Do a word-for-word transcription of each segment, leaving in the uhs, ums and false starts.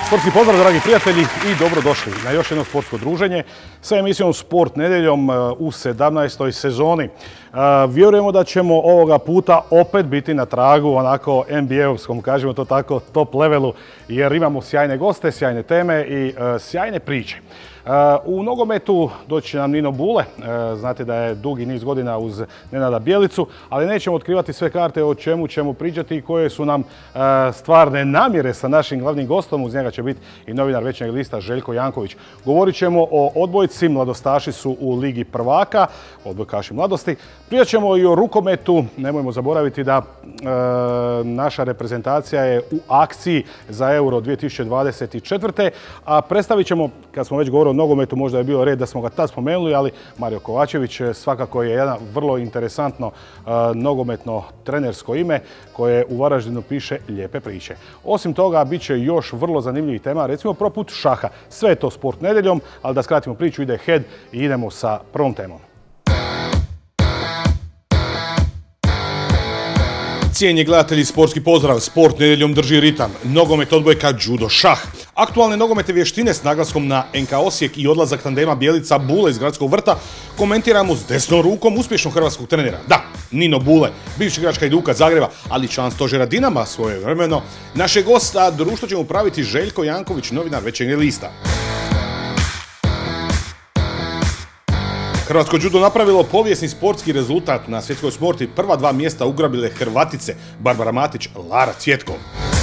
Sportski pozdrav, dragi prijatelji, i dobrodošli na još jedno sportsko druženje sa emisijom Sport nedeljom u sedamnaestoj sezoni. Vjerujemo da ćemo ovoga puta opet biti na tragu onako N B A-ovskom, kažemo to tako, top levelu, jer imamo sjajne goste, sjajne teme i sjajne priče. U nogometu doći će nam Nino Bule, znate da je dugi niz godina uz Nenada Bjelicu, ali nećemo otkrivati sve karte o čemu ćemo pričati i koje su nam stvarne namjere sa našim glavnim gostom. Uz njega će biti i novinar Večernjeg lista Željko Janković. Govorit ćemo o odbojci, mladostaši su u Ligi prvaka, odbojkaši mladosti. Pričat ćemo i o rukometu, nemojmo zaboraviti da e, naša reprezentacija je u akciji za Euro dvije tisuće dvadeset četvrte. A predstavit ćemo, kad smo već govorili o nogometu, možda je bilo red da smo ga tad spomenuli, ali Mario Kovačević svakako je jedan vrlo interesantno e, nogometno trenersko ime koje u Varaždinu piše lijepe priče. Osim toga, bit će još vrlo zanimljivih tema, recimo proput šaha. Sve je to Sport nedeljom, ali da skratimo priču, ide head i idemo sa prvom temom. Cijenjeni gledatelji, sportski pozdrav. Sport nedeljom drži ritam. Nogomet, odbojka, judo, šah. Aktualne nogometne vještine s naglaskom na N K Osijek i odlazak tandema Bjelica Bule iz Gradskog vrta komentiramo s desnom rukom uspješnog hrvatskog trenera. Da, Nino Bule, bivši igrač Hajduka Zagreba, ali član stožera Dinama svojevremeno. Naše gosta društvo će mu praviti Željko Janković, novinar Večernjeg lista. Hrvatsko judo napravilo povijesni sportski rezultat na svjetskoj sporti. Prva dva mjesta ugrabile Hrvatice Barbara Matić, Lara Cvjetko.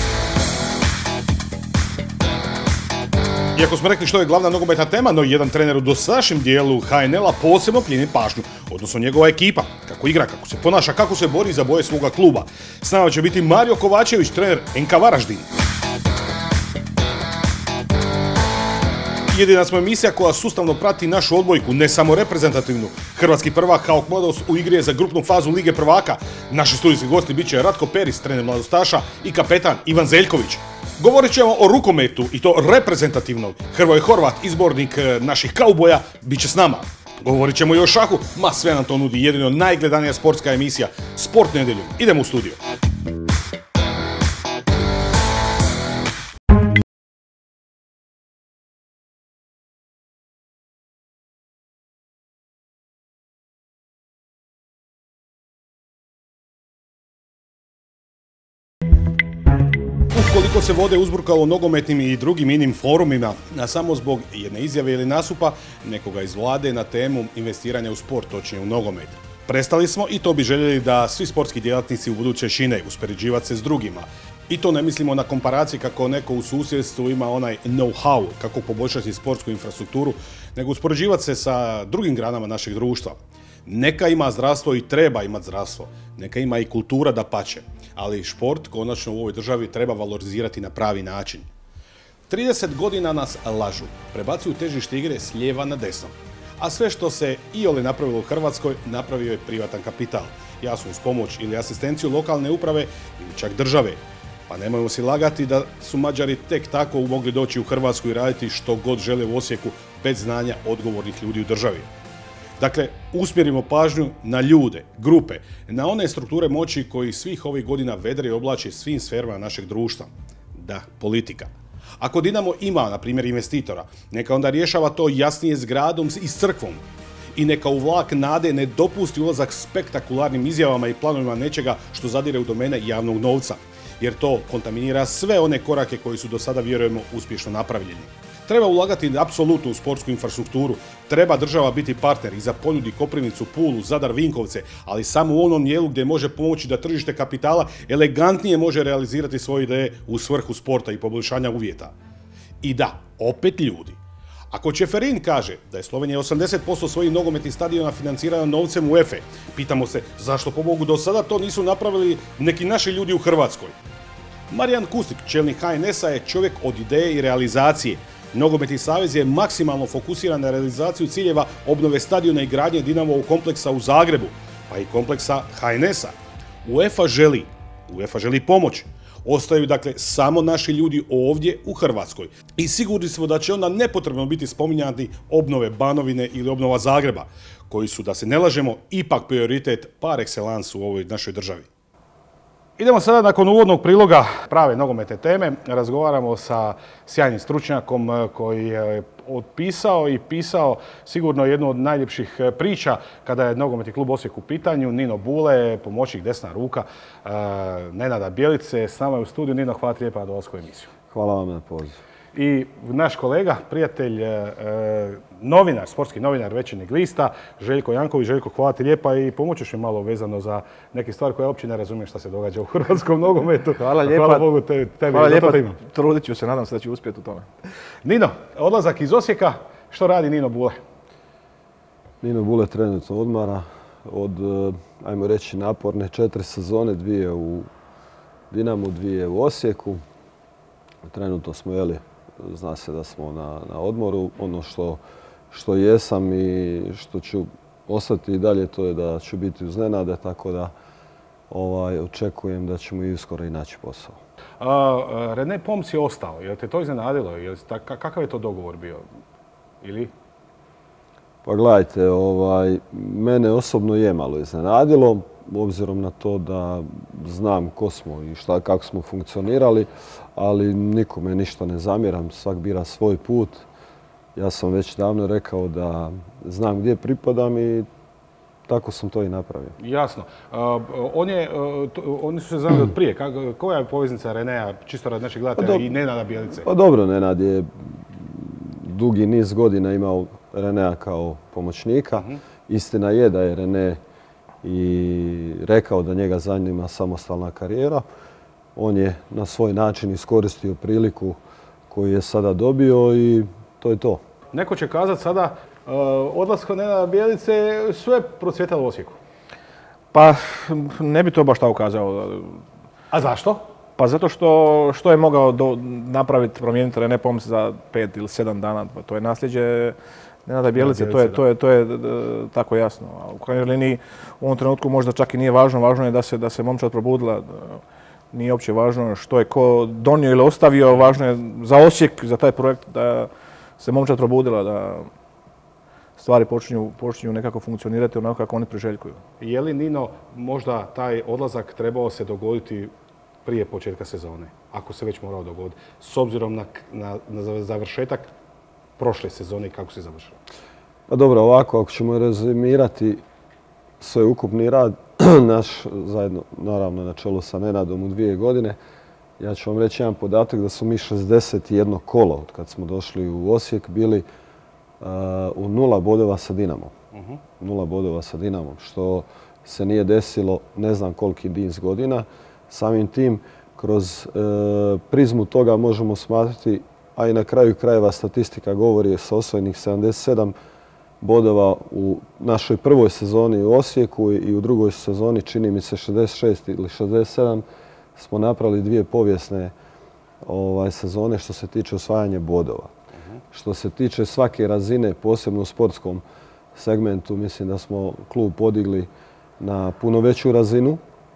Iako smo rekli što je glavna nogometna tema, no jedan trener u dosadašnjem dijelu H N L-a posebno plijeni pažnju, odnosno njegova ekipa. Kako igra, kako se ponaša, kako se bori za boje svoga kluba. S nama će biti Mario Kovačević, trener N K Varaždin. Jedina smo emisija koja sustavno prati našu odbojku, ne samo reprezentativnu. Hrvatski prvak Hauk Mladost u igri je za grupnu fazu Lige prvaka. Naši studijski gosti bit će Ratko Peris, trener mladostaša, i kapetan Ivan Zeljković. Govorit ćemo o rukometu, i to reprezentativnog. Hrvoje Horvat, izbornik naših kauboja, bit će s nama. Govorit ćemo i o šahu, ma sve nam to nudi jedino najgledanija sportska emisija Sport nedeljom. Idemo u studio. Koliko se vode uzburkalo nogometnim i drugim inim forumima, a samo zbog jedne izjave ili nasupa nekoga iz vlade na temu investiranja u sport, točnije u nogomet. Prestali smo i to bi željeli da svi sportski djelatnici u buduće čine, uspoređivati se s drugima. I to ne mislimo na komparaciji kako neko u susjedstvu ima onaj know-how kako poboljšati sportsku infrastrukturu, nego uspoređivati se sa drugim granama našeg društva. Neka ima zdravstvo i treba imati zdravstvo, neka ima i kultura dapače, ali šport konačno u ovoj državi treba valorizirati na pravi način. trideset godina nas lažu, prebacuju težište igre s lijeva na desno, a sve što se iole napravilo u Hrvatskoj napravio je privatan kapital, jasno uz pomoć ili asistenciju lokalne uprave ili čak države. Pa nemojmo si lagati da su Mađari tek tako mogli doći u Hrvatsku i raditi što god žele u Osijeku bez znanja odgovornih ljudi u državi. Dakle, usmjerimo pažnju na ljude, grupe, na one strukture moći koji svih ovih godina vedre i oblači svim sferama našeg društva. Da, politika. Ako Dinamo ima, na primjer, investitora, neka onda rješava to jasnije s gradom i s crkvom. I neka u vlak nade ne dopusti ulazak spektakularnim izjavama i planovima nečega što zadire u domene javnog novca, jer to kontaminira sve one korake koji su do sada, vjerujemo, uspješno napravljeni. Treba ulagati apsolutno u sportsku infrastrukturu, treba država biti partner i za ponudi Koprivnicu, Pulu, Zadar, Vinkovce, ali samo u onom dijelu gdje može pomoći da tržište kapitala elegantnije može realizirati svoje ideje u svrhu sporta i poboljšanja uvjeta. I da, opet ljudi. Ako Čeferin kaže da je Slovenija osamdeset posto svojih nogometnih stadiona financirana novcem UEFA, pitamo se zašto pobogu do sada to nisu napravili neki naši ljudi u Hrvatskoj. Marijan Kustik, čelnik H N S-a, je čovjek od ideje i realizacije. Nogometni savez je maksimalno fokusiran na realizaciju ciljeva obnove stadiona i gradnje Dinamovog kompleksa u Zagrebu, pa i kompleksa H N S-a. UEFA želi, UEFA želi pomoć. Ostaju dakle samo naši ljudi ovdje u Hrvatskoj. I sigurni smo da će onda nepotrebno biti spominjati obnove Banovine ili obnova Zagreba, koji su, da se ne lažemo, ipak prioritet par excellence u ovoj našoj državi. Idemo sada nakon uvodnog priloga prave nogometne teme. Razgovaramo sa sjajnim stručnjakom koji je otpisao i pisao sigurno jednu od najljepših priča kada je nogometni klub Osijek u pitanju. Nino Bule, pomoćnik desna ruka Nenada Bjelice. S nama je u studiju. Nino, hvala ti lijepa na dolasku u emisiju. Hvala vam na pozivu. I naš kolega, prijatelj, novinar, sportski novinar Večernjeg lista, Željko Janković. Željko, hvala ti lijepa i pomoćeš mi malo vezano za neke stvari koje uopće ne razumijem šta se događa u hrvatskom nogometu. Hvala lijepa. Hvala Bogu tebi. Hvala lijepa, trudit ću se, nadam se da ću uspjeti u tome. Nino, odlazak iz Osijeka, što radi Nino Bule? Nino Bule trenutno odmara od, ajmo reći, naporne četiri sezone, dvije u Dinamu, dvije u Osijeku. Trenutno smo, jeli, zna se da smo na, na odmoru. Ono što, što jesam i što ću ostati i dalje, to je da ću biti uz Nenade, tako da ovaj, očekujem da ćemo i uskoro i naći posao. A, Rene Poms je ostao. Je li te to iznenadilo? Je li, kakav je to dogovor bio? Ili? Pa gledajte, ovaj, mene osobno je malo iznenadilo, obzirom na to da znam ko smo i šta, kako smo funkcionirali, ali nikome ništa ne zamjeram, svak bira svoj put. Ja sam već davno rekao da znam gdje pripadam i tako sam to i napravio. Jasno. Uh, on je, uh, to, oni su se znali od prije. Kako, koja je poveznica Renea, čisto rad naših gledatelja, pa i Nenada Bjelice? Pa dobro, Nenad je dugi niz godina imao Renea kao pomoćnika. Uh-huh. Istina je da je Rene i rekao da njega zanima samostalna karijera. On je na svoj način iskoristio priliku koju je sada dobio i to je to. Neko će kazati sada uh, odlaskom Nenada Bjelice sve procvjetalo u Osijeku. Pa ne bi to baš tako kazao. A zašto? Pa zato što, što je mogao do, napraviti, promijeniti Rene Poms za pet ili sedam dana. To je nasljeđe Nenada Bjelice, to je, to je, to je, to je tako jasno. A u krajnjoj liniji u ovom trenutku možda čak i nije važno. Važno je da se, da se momčad probudila. Nije uopće važno što je ko donio ili ostavio. Važno je za Osijek, za taj projekt da se momčad probudila, da stvari počinju, počinju nekako funkcionirati onako kako oni priželjkuju. Je li, Nino, možda taj odlazak trebao se dogoditi prije početka sezone, ako se već morao dogoditi, s obzirom na, na, na završetak prošle sezone i kako se završilo? Pa dobro, ovako, ako ćemo rezimirati svoj ukupni rad, naš zajedno, naravno, na čelu sa Nenadom u dvije godine, ja ću vam reći jedan podatak da su mi šezdeset jedno kolo od kad smo došli u Osijek bili uh, u nula bodova sa Dinamom. Uh-huh. Nula bodova sa Dinamom, što se nije desilo ne znam koliki niz godina. Samim tim, kroz uh, prizmu toga možemo smatrati, a i na kraju krajeva statistika govori sa osvojenih sedamdeset sedam bodova u našoj prvoj sezoni u Osijeku i u drugoj sezoni, čini mi se šezdeset šest ili šezdeset sedam, smo napravili dvije povijesne ovaj, sezone što se tiče osvajanja bodova. Uh-huh. Što se tiče svake razine, posebno u sportskom segmentu, mislim da smo klub podigli na puno veću razinu.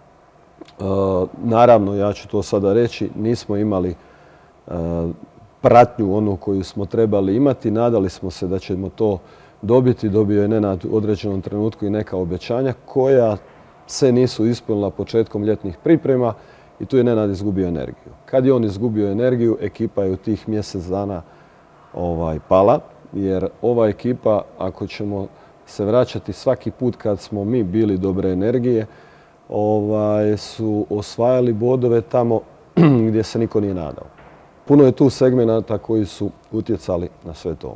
Uh, naravno, ja ću to sada reći, nismo imali uh, pratnju onu koju smo trebali imati. Nadali smo se da ćemo to dobiti. Dobio je Nenad u određenom trenutku i neka obećanja koja se nisu ispunila početkom ljetnih priprema i tu je Nenad izgubio energiju. Kad je on izgubio energiju, ekipa je u tih mjesec dana ovaj, pala, jer ova ekipa, ako ćemo se vraćati svaki put kad smo mi bili dobre energije, ovaj, su osvajali bodove tamo gdje se niko nije nadao. Puno je tu segmenata koji su utjecali na sve to.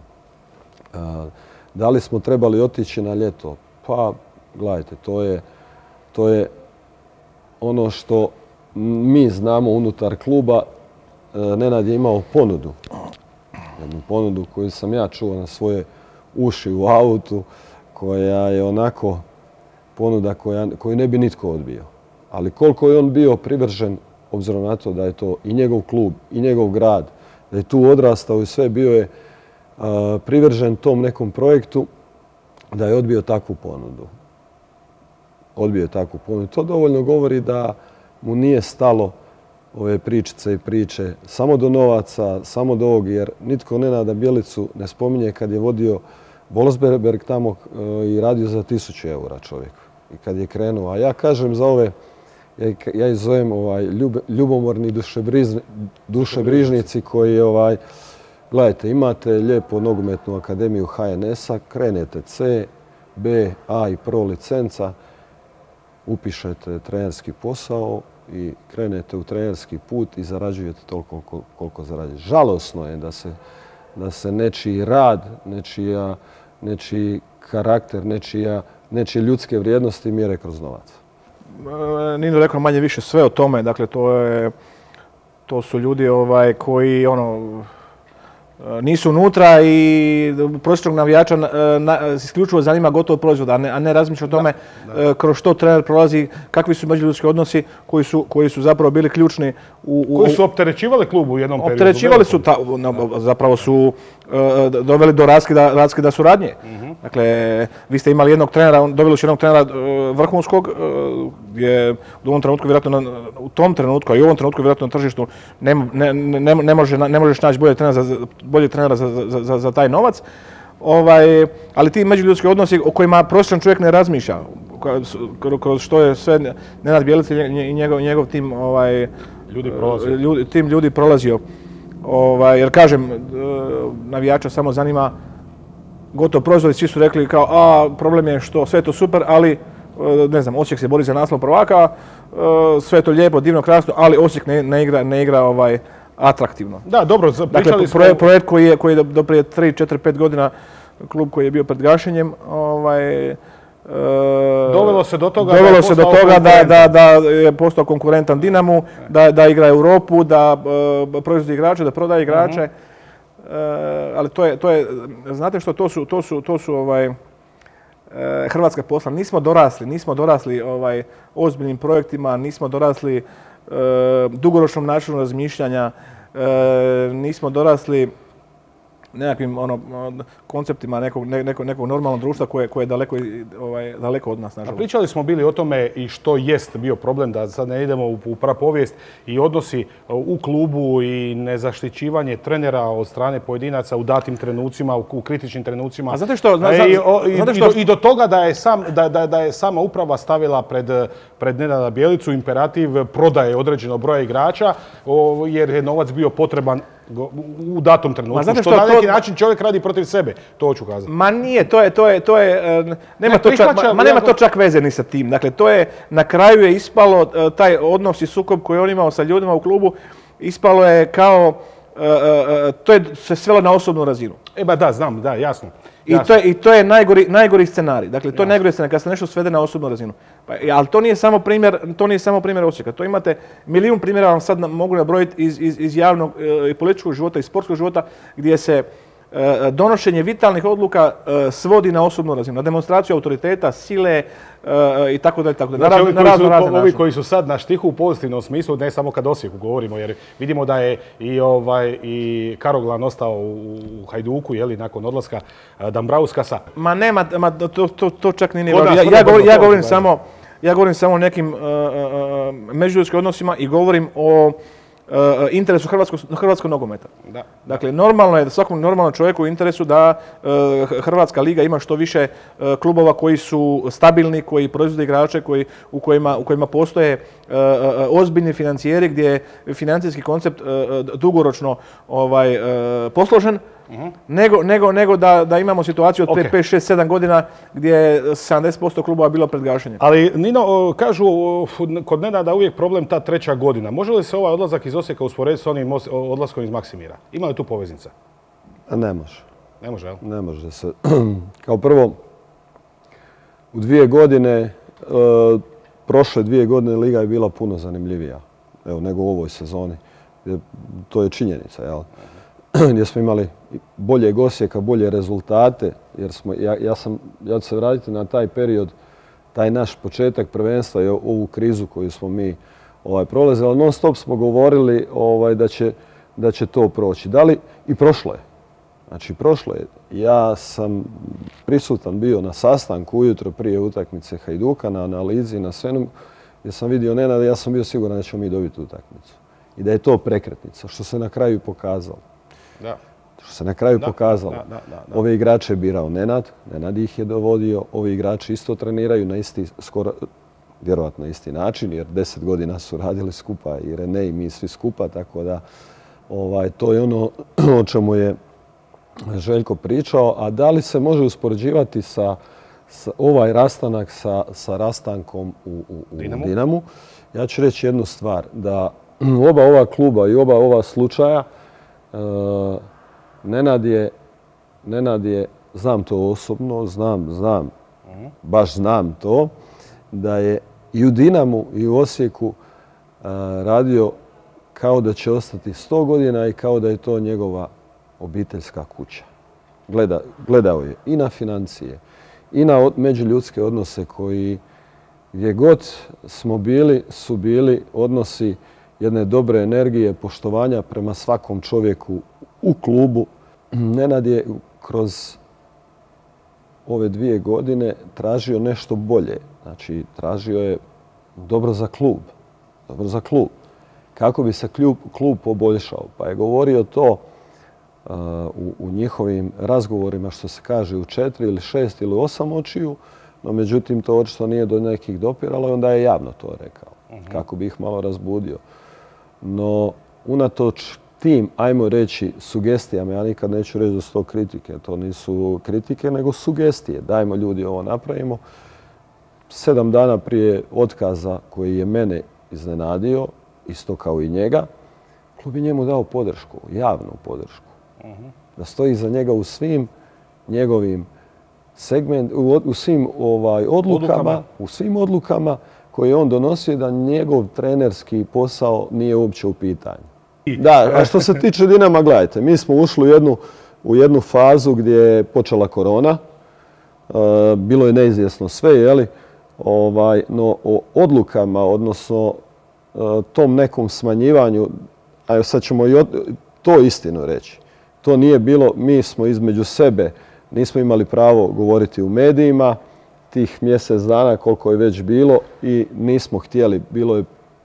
Da li smo trebali otići na ljeto? Pa, gledajte, to je, to je ono što mi znamo unutar kluba. Nenad je imao ponudu. Jednu ponudu koju sam ja čuo na svoje uši u autu, koja je onako ponuda koja, koju ne bi nitko odbio. Ali koliko je on bio privržen, obzirom na to da je to i njegov klub, i njegov grad, da je tu odrastao i sve, bio je uh, privržen tom nekom projektu, da je odbio takvu ponudu. Odbio je takvu ponudu. To dovoljno govori da mu nije stalo ove pričice i priče samo do novaca, samo do ovog, jer nitko Nenada Bjelicu ne spominje kad je vodio Wolfsberg tamo uh, i radio za tisuću eura čovjek. I kad je krenuo. A ja kažem za ove ja, ja ih zovem ovaj, ljub, ljubomorni dušebrižni, dušebrižnici koji, ovaj, gledajte, imate lijepo nogometnu akademiju H N S-a, krenete C, B, A i Pro licenca, upišete trenerski posao i krenete u trenerski put i zarađujete toliko koliko zarađujete. Žalosno je da se, da se nečiji rad, nečija, nečiji karakter, nečija, nečije ljudske vrijednosti mjere kroz novac. Nino rekao manje više sve o tome, dakle to, je, to su ljudi ovaj, koji ono, nisu unutra i prosječnog navijača na, isključivo zanima gotov proizvod, a ne, a ne razmišlja o tome da, da. kroz što trener prolazi, kakvi su međuljudski odnosi koji su, koji su zapravo bili ključni. U, u, koji su opterećivali klub u jednom periodu? Opterećivali su, ta, no, zapravo su uh, doveli do raskida, raskida suradnje. Uh-huh. Dakle, vi ste imali jednog trenera, doveli su jednog trenera uh, vrhunskog, uh, gdje u ovom trenutku, vjerojatno na, u tom trenutku, a i u ovom trenutku vjerojatno na tržištu ne, ne, ne, ne, može, ne možeš naći bolje trenera za, bolje trenera za, za, za, za taj novac. Ovaj, ali ti međuljudski odnosi o kojima prosječan čovjek ne razmišlja, kroz što je sve Nenad Bjelica i njegov, njegov tim, ovaj, ljudi prolazi. ljudi, tim ljudi prolazio. Ovaj, jer kažem, navijača samo zanima gotov proizvod i svi su rekli kao a problem je što sve je to super, ali ne znam, Osijek se bori za naslov prvaka, sve je to lijepo, divno, krasno, ali Osijek ne, ne igra, ne igra ovaj, atraktivno. Da, dobro, pričali dakle, smo... Projekt, projekt koji je, koji je do, do prije tri, četiri, pet godina, klub koji je bio pred gašenjem, ovaj, e, dovelo se do toga, dovelo da, se do toga da, da, da je postao konkurentan Dinamu, da, da igra Europu, da uh, proizvodi igrače, da prodaje igrače. Uh-huh. uh, ali to je, to je, znate što, to su, to su, to su ovaj, uh, hrvatska posla. Nismo dorasli, nismo dorasli ovaj, ozbiljnim projektima, nismo dorasli uh, dugoročnom načinu razmišljanja, uh, nismo dorasli nekakvim ono, konceptima nekog, nekog, nekog normalnog društva koje, koje je daleko, ovaj, daleko od nas, nažalost. Pričali smo bili o tome i što jest bio problem, da sad ne idemo u, u prapovijest, i odnosi u klubu i nezaštićivanje trenera od strane pojedinaca u datim trenucima, u, u kritičnim trenucima. A znate što? Zna, e, i, o, i, znate što? I, do, I do toga da je, sam, da, da, da je sama uprava stavila pred, pred Nenada Bjelicu imperativ prodaje određenog broja igrača, o, jer je novac bio potreban u datom trenutku, što, što na neki to... način čovjek radi protiv sebe, to hoću kazati. Ma nije, to je, to je, to je, nema, ne, to, čak, ma, ma nema to čak veze ni sa tim. Dakle, to je, na kraju je ispalo, taj odnos i sukob koji on imao sa ljudima u klubu, ispalo je kao, uh, uh, to je se svelo na osobnu razinu. E ba da, znam, da, jasno. I to je, i to je najgori, najgori scenarij. Dakle, to je najgori scenarij kad se nešto svede na osobnu razinu. Pa, ali to nije samo primjer, to nije samo primjer Osijeka. To imate milijun primjera, vam sad mogu nabrojiti iz, iz, iz javnog i političkog života i sportskog života, gdje se e, donošenje vitalnih odluka e, svodi na osobnu razinu, na demonstraciju autoriteta, sile e, i tako dalje, tako dalje. Znači, ovi, koji su, razne ovi koji su sad na štihu u pozitivnom smislu, ne samo kad Osijeku govorimo, jer vidimo da je i, ovaj, i Karoglan ostao u, u Hajduku, jeli, nakon odlaska Dambrauskasa. Ma nema, ma, to, to, to čak nije nije. Ja, ja, govorim, ja govorim samo Ja govorim samo o nekim uh, uh, međuljudskim odnosima i govorim o uh, interesu hrvatskog, hrvatskog nogometa. Da. Dakle, normalno je da svakom normalnom čovjeku u interesu da uh, Hrvatska liga ima što više uh, klubova koji su stabilni, koji proizvode igrače, koji, u, kojima, u kojima postoje uh, uh, ozbiljni financijeri, gdje je financijski koncept uh, dugoročno ovaj, uh, posložen. Uh-huh. Nego, nego, nego da, da imamo situaciju od okay. pet, šest, sedam godina gdje je sedamdeset posto klubova bilo pred gašenjem. Ali Nino, kažu kod Nenada uvijek problem ta treća godina. Može li se ovaj odlazak iz Osijeka usporediti s onim odlaskom iz Maksimira? Ima li tu poveznica? Ne može. Ne može, jel? Ne može se. Kao prvo, u dvije godine, uh, prošle dvije godine Liga je bila puno zanimljivija, evo, nego u ovoj sezoni. To je činjenica, jel? Gdje smo imali bolje Osijeka, bolje rezultate, jer smo, ja, ja, sam, ja ću se vratiti na taj period, taj naš početak prvenstva i ovu krizu koju smo mi ovaj, prolazili, ali non stop smo govorili ovaj, da, će, da će to proći. Da li? I prošlo je. Znači, prošlo je. Ja sam prisutan bio na sastanku ujutro prije utakmice Hajduka, na analizi, na svemu, gdje sam vidio Nenada, ja sam bio siguran da ćemo mi dobiti utakmicu. I da je to prekretnica, što se na kraju pokazalo. Da. Što se na kraju da, pokazalo. Da, da, da, da. Ove igrače je birao Nenad, Nenad ih je dovodio, ovi igrači isto treniraju na isti, skoro vjerovatno na isti način, jer deset godina su radili skupa i Rene i mi svi skupa, tako da ovaj, to je ono o čemu je Željko pričao. A da li se može uspoređivati sa, sa ovaj rastanak sa, sa rastankom u, u, u Dinamu? Dinamu? Ja ću reći jednu stvar, da oba ova kluba i oba ova slučaja, e, Nenad je, Nenad je, znam to osobno, znam, znam, baš znam to, da je i u Dinamu i u Osijeku a, radio kao da će ostati sto godina i kao da je to njegova obiteljska kuća. Gleda, gledao je i na financije, i na od, međuljudske odnose koji gdje god smo bili, su bili odnosi jedne dobre energije, poštovanja prema svakom čovjeku u klubu. Nenad je kroz ove dvije godine tražio nešto bolje. Znači, tražio je dobro za klub. Dobro za klub. Kako bi se klub, klub poboljšao. Pa je govorio to uh, u, u njihovim razgovorima, što se kaže, u četiri ili šest ili osam očiju, no međutim to očito nije do nekih dopiralo i onda je javno to rekao. Uh-huh. Kako bi ih malo razbudio. No, unatoč tim, ajmo reći, sugestijama, ja nikad neću reći da su to kritike, to nisu kritike, nego sugestije. Dajmo ljudi ovo napravimo. Sedam dana prije otkaza koji je mene iznenadio, isto kao i njega, klub je njemu dao podršku, javnu podršku. Uh-huh. Da stoji za njega u svim njegovim segment, u, u svim ovaj, odlukama, odlukama, u svim odlukama koje je on donosio, da njegov trenerski posao nije uopće u pitanju. Da, a što se tiče Dinama, gledajte, mi smo ušli u jednu, u jednu fazu gdje je počela korona. E, bilo je neizvjesno sve, jeli? Ovaj, no o odlukama, odnosno e, tom nekom smanjivanju, a sad ćemo i od, to istinu reći. To nije bilo, mi smo između sebe, nismo imali pravo govoriti u medijima tih mjesec dana koliko je već bilo i nismo htjeli, bilo je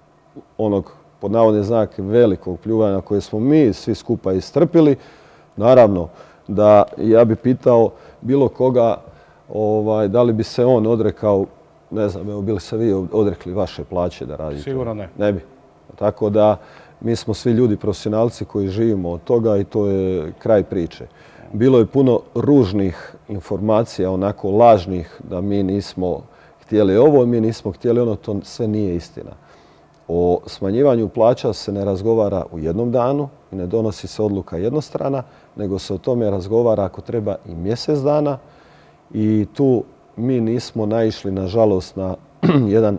onog pod navodne znake velikog pljuvanja koje smo mi svi skupa istrpili. Naravno da ja bi pitao bilo koga ovaj, da li bi se on odrekao, ne znam, evo bili se vi odrekli vaše plaće da radite? Sigurno ne. Ne bi. Tako da mi smo svi ljudi profesionalci koji živimo od toga i to je kraj priče. Bilo je puno ružnih informacija, onako lažnih, da mi nismo htjeli ovo, mi nismo htjeli ono, to sve nije istina. O smanjivanju plaća se ne razgovara u jednom danu i ne donosi se odluka jednostrana, nego se o tome razgovara ako treba i mjesec dana i tu mi nismo naišli, nažalost, na jedan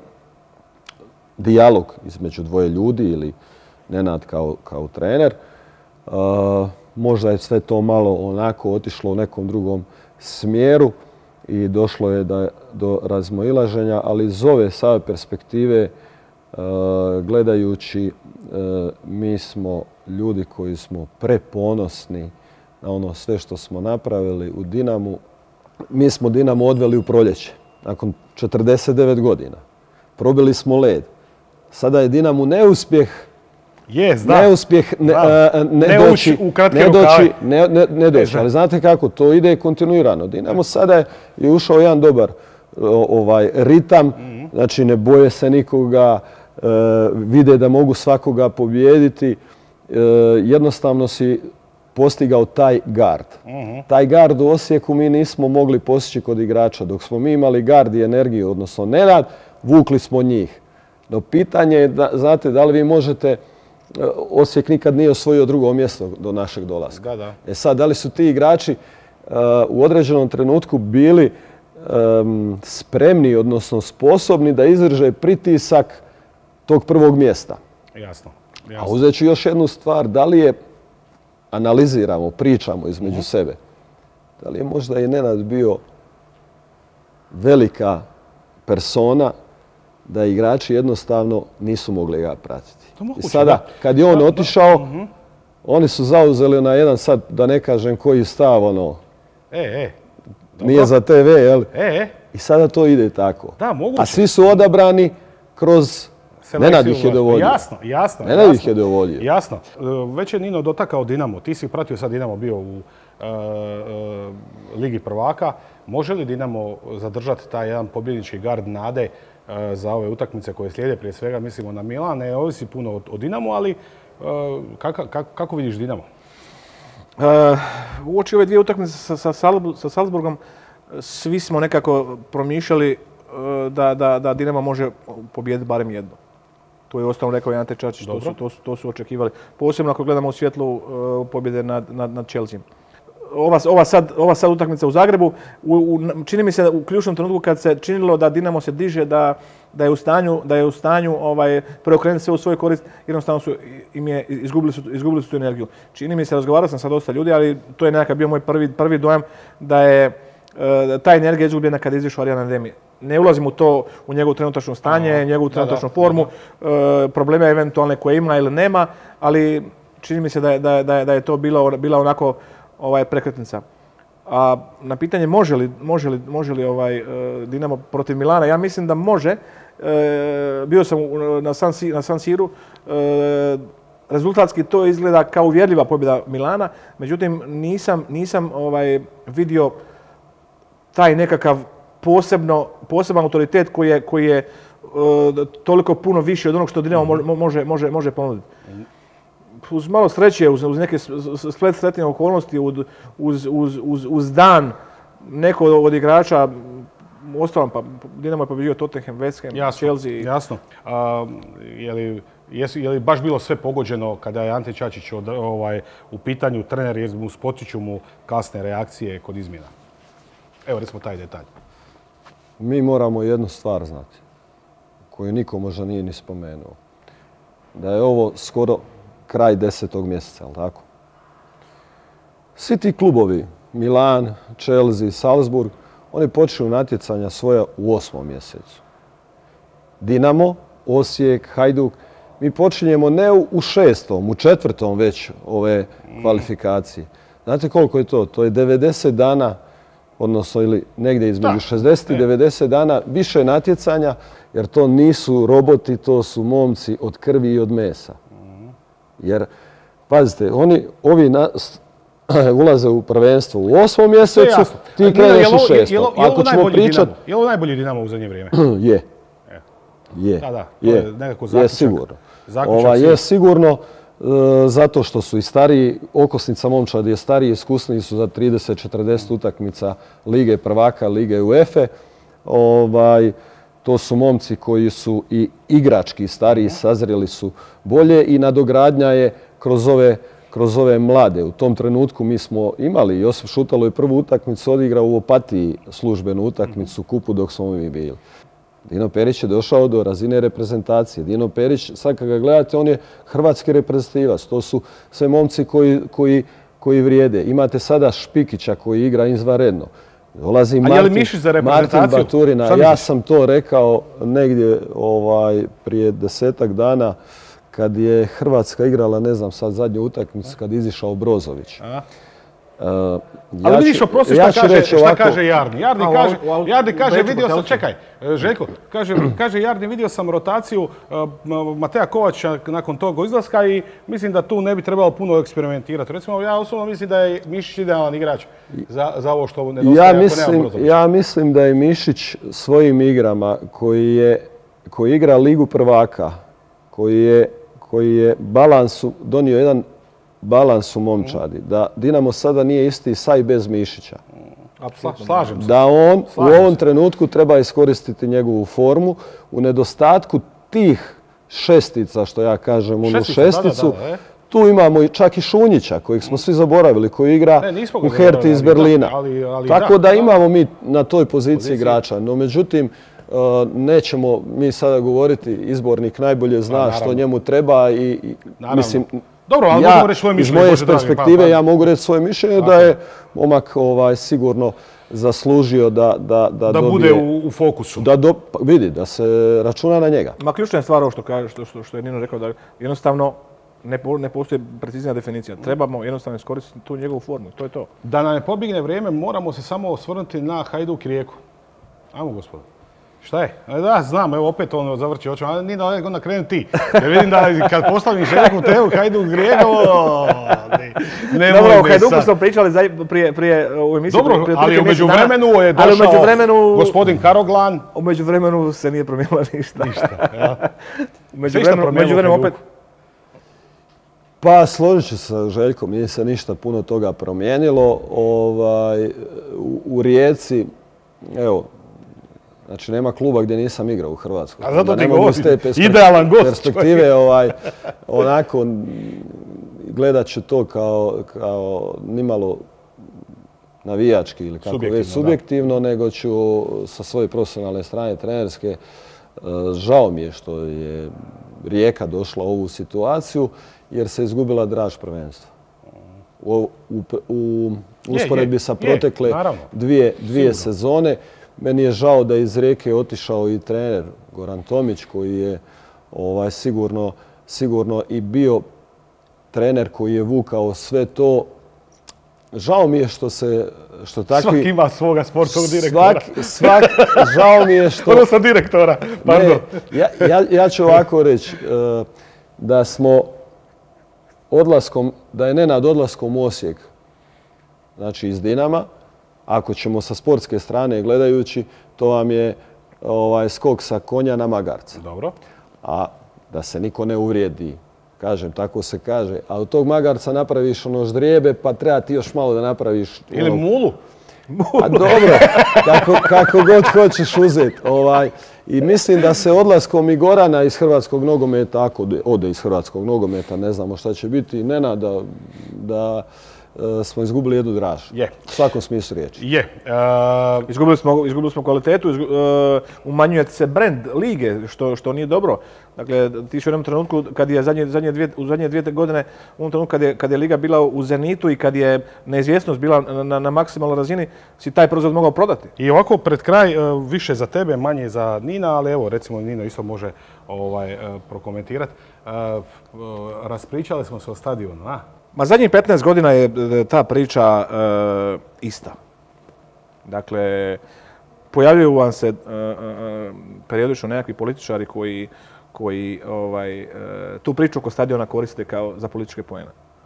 dijalog između dvoje ljudi ili Nenad kao, kao trener. Uh, možda je sve to malo onako otišlo u nekom drugom smjeru i došlo je da, do razmoilaženja, ali iz ove same perspektive uh, gledajući uh, mi smo ljudi koji smo preponosni na ono sve što smo napravili u Dinamu. Mi smo Dinamo odveli u proljeće nakon četrdeset devet godina. Probili smo led. Sada je Dinamo neuspjeh Yes, da. Neuspjeh ne, da. ne, ne doći, u kratke ne rukave. doći, ne, ne, ne doći. Ali znate kako, to ide kontinuirano. Dinamo sada je, je ušao jedan dobar ovaj, ritam, mm-hmm. Znači ne boje se nikoga, e, vide da mogu svakoga pobijediti. E, jednostavno si postigao taj gard. Mm-hmm. Taj gard u Osijeku mi nismo mogli postići kod igrača. Dok smo mi imali gard i energiju, odnosno Nenad, vukli smo njih. No pitanje je, da, znate, da li vi možete... Osijek nikad nije osvojio drugo mjesto do našeg dolaska. Da, da. E sad, da li su ti igrači uh, u određenom trenutku bili um, spremni, odnosno sposobni da izdrže pritisak tog prvog mjesta? Jasno. Jasno. A uzet ću još jednu stvar, da li je, analiziramo, pričamo između uh-huh. sebe, da li je možda i Nenad bio velika persona da igrači jednostavno nisu mogli ga pratiti. I sada, kad je on da, otišao, da, uh-huh. oni su zauzeli na jedan, sad da ne kažem koji stav, ono, e, e, nije za te ve, jel? E, e. I sada to ide tako. Da, moguće. A svi su odabrani kroz... Nenad ih je dovoljio. Jasno, jasno. Nenad jasno, ih je dovoljio. Jasno. Već je Nino dotakao Dinamo. Ti si pratio sad Dinamo bio u uh, uh, Ligi prvaka. Može li Dinamo zadržati taj jedan pobjednički gard nade za ove utakmice koje slijede, prije svega mislimo na Milan, ne ovisi puno o Dinamu, ali kako vidiš Dinamo? Uoči ove dvije utakmice sa Salzburgom svi smo nekako promišljali da Dinamo može pobijediti barem jedno. To je ostalo rekao i Ante Čačić, to su očekivali. Posebno ako gledamo u svjetlu pobjede nad Chelseaom. Ova sad utakmica u Zagrebu, čini mi se u ključnom trenutku kad se činilo da Dinamo se diže, da je u stanju preokrenuti sve u svoj korist, jednostavno su izgubili su tu energiju. Čini mi se, razgovarao sam sa dosta ljudi, ali to je nekakav bio moj prvi dojam da je ta energija izgubljena kada je izišao Arijan Ademi. Ne ulazim u to, u njegovu trenutačno stanje, njegovu trenutačnu formu, probleme eventualne koje ima ili nema, ali čini mi se da je to bila onako prekretnica. A na pitanje može li Dinamo protiv Milana, ja mislim da može. Bio sam na San Siru, rezultatski to izgleda kao uvjerljiva pobjeda Milana, međutim nisam vidio taj nekakav poseban autoritet koji je toliko puno više od onog što Dinamo može ponuditi. Uz malo sreće, uz neke splet sretne okolnosti, uz dan neko od igrača, ostalom pa Dinamo je pobjedio Tottenham, West Ham, Chelsea. Jasno. Je li baš bilo sve pogođeno kada je Ante Čačić u pitanju trener, jer mu spotiču mu kasne reakcije kod izmjena? Evo recimo taj detalj. Mi moramo jednu stvar znati, koju niko možda nije ni spomenuo. Da je ovo skoro kraj desetog mjeseca, ali tako? Svi ti klubovi, Milan, Chelsea, Salzburg, oni počinju natjecanja svoja u osmom mjesecu. Dinamo, Osijek, Hajduk, mi počinjemo ne u šestom, u četvrtom već ove kvalifikacije. Znate koliko je to? To je devedeset dana, odnosno ili negdje između šezdeset i devedeset dana više natjecanja, jer to nisu roboti, to su momci od krvi i od mesa. Jer, pazite, oni, ovi ulaze u prvenstvo u osmom mjesecu, ti kreneš u šestom. Ako ćemo pričati... Je li ovo najbolji Dinamo u zadnje vrijeme? Je. Je. Da, da, to je nekako zaključak. Je sigurno. Je sigurno, zato što su i stariji, okosnica momčadi je stariji, iskusniji su za trideset četrdeset utakmica Lige prvaka, Lige UEFA. To su momci koji su i igrački stariji, sazreli su bolje i nadogradnja je kroz ove mlade. U tom trenutku mi smo imali, Josip Šutalo je prvu utakmicu odigrao u Opatiji, službenu utakmicu, kupu dok smo mi bili. Dino Perić je došao do razine reprezentacije. Dino Perić, sad kad ga gledate, on je hrvatski reprezentativac. To su sve momci koji vrijede. Imate sada Špikića koji igra izvanredno. Dolazi Martin Baturina. Ja sam to rekao negdje prije desetak dana kad je Hrvatska igrala, ne znam sad zadnju utakmicu, kad je izišao Brozović. Ali vidiš, oprosti šta kaže Jarni. Jarni kaže, vidio sam, čekaj, Željko, kaže Jarni, vidio sam rotaciju Mateja Kovača nakon tog izlaska i mislim da tu ne bi trebalo puno eksperimentirati. Recimo, ja osobno mislim da je Mišić idealan igrač za ovo što nedostaje ako nema Brozovića. Ja mislim da je Mišić svojim igrama koji igra Ligu prvaka, koji je balansu donio jedan balans u momčadi, da Dinamo sada nije isti sa i bez Mišića. Slažem se. Da on u ovom trenutku treba iskoristiti njegovu formu. U nedostatku tih šestica, što ja kažem, onu šesticu, tu imamo čak i Šunjića, kojeg smo svi zaboravili, koji igra u Herti iz Berlina. Tako da imamo mi na toj poziciji igrača. No, međutim, nećemo mi sada govoriti izbornik najbolje zna što njemu treba i mislim... Dobro, ali možemo reći svoje mišljenje. Iz moje perspektive ja mogu reći svoje mišljenje da je momak sigurno zaslužio da dobije... Da bude u fokusu. Vidi, da se računa na njega. Ma ključna je stvar ovo što je Nino rekao, da jednostavno ne postoji precizna definicija. Trebamo jednostavno iskoristiti tu njegovu formu. To je to. Da nam ne pobjegne vrijeme, moramo se samo osvrnuti na Hajduk i Rijeku. Ajmo, gospodo. Šta je? Da, znam, evo opet on zavrći očima, ali Nino, onda krenu ti. Jer vidim da kad postavim Željku temu, Hajduk Grijegovo, nemoj Dobro, o me Hajduku sad. smo pričali prije, prije u emisiji. Dobro, prije, ali prije umeđu mjesec dana. vremenu je Ali došao umeđu vremenu, gospodin Karoglan. umeđu vremenu se nije promijenilo ništa. Ništa, ja. Umeđu Se ništa vremenu, promijenilo umeđu vremenu u opet, Pa složit ću se sa Željkom, nije se ništa puno toga promijenilo. Ovaj, u, u Rijeci, evo, znači nema kluba gdje nisam igrao u Hrvatskoj. A zato Da ti ne mogu govorim, iz te perspek- idealan gost, perspektive ovaj, onako gledat ću to kao, kao nimalo navijački ili kako Subjektivno, već da. subjektivno, nego ću sa svoje profesionalne strane trenerske. e, Žao mi je što je Rijeka došla u ovu situaciju jer se izgubila draž prvenstva. U, u, u usporedbi je, sa je, protekle naravno. dvije, dvije sezone. Meni je žao da iz Rijeke otišao i trener Goran Tomić koji je ovaj, sigurno, sigurno i bio trener koji je vukao sve to. Žao mi je što se što takvi... Svaki ima svoga sportskog direktora. Svak, svak, žao mi je što... Odnosno direktora, pardon. Ne, ja, ja, ja ću ovako reći, e, da smo odlaskom, da je Nenad odlaskom u Osijek, znači iz Dinama, ako ćemo sa sportske strane gledajući, to vam je ovaj, skok sa konja na magarca. Dobro. A da se niko ne uvrijedi, kažem, tako se kaže, a od tog magarca napraviš ono ždrijebe, pa treba ti još malo da napraviš... Ili ono, mulu. Pa dobro, kako, kako god hoćeš uzeti. Ovaj, I mislim da se odlaskom i Gorana iz hrvatskog nogometa, ako ode iz hrvatskog nogometa, ne znamo šta će biti, Nenad, da, da e, smo izgubili jednu draž. Je. U svakom smislu riječi. Je. E, izgubili smo, izgubili smo kvalitetu, izgu, uh, umanjuje se brend lige, što, što nije dobro. Dakle, ti si u jednom trenutku, kad je zadnje, zadnje dvije, u zadnje dvije godine, u onom trenutku kad je, kad je liga bila u zenitu i kad je neizvjesnost bila na, na, na maksimalnoj razini, si taj proizvod mogao prodati. I ovako pred kraj, e, više za tebe, manje za Nina, ali evo, recimo Nino isto može ovaj, e, prokomentirati. E, e, raspričali smo se o stadionu, a? Ma zadnjih petnaest godina je ta priča e, ista. Dakle, pojavljuju vam se e, e, periodično nekakvi političari koji, koji ovaj, e, tu priču oko stadiona koriste kao za političke poene.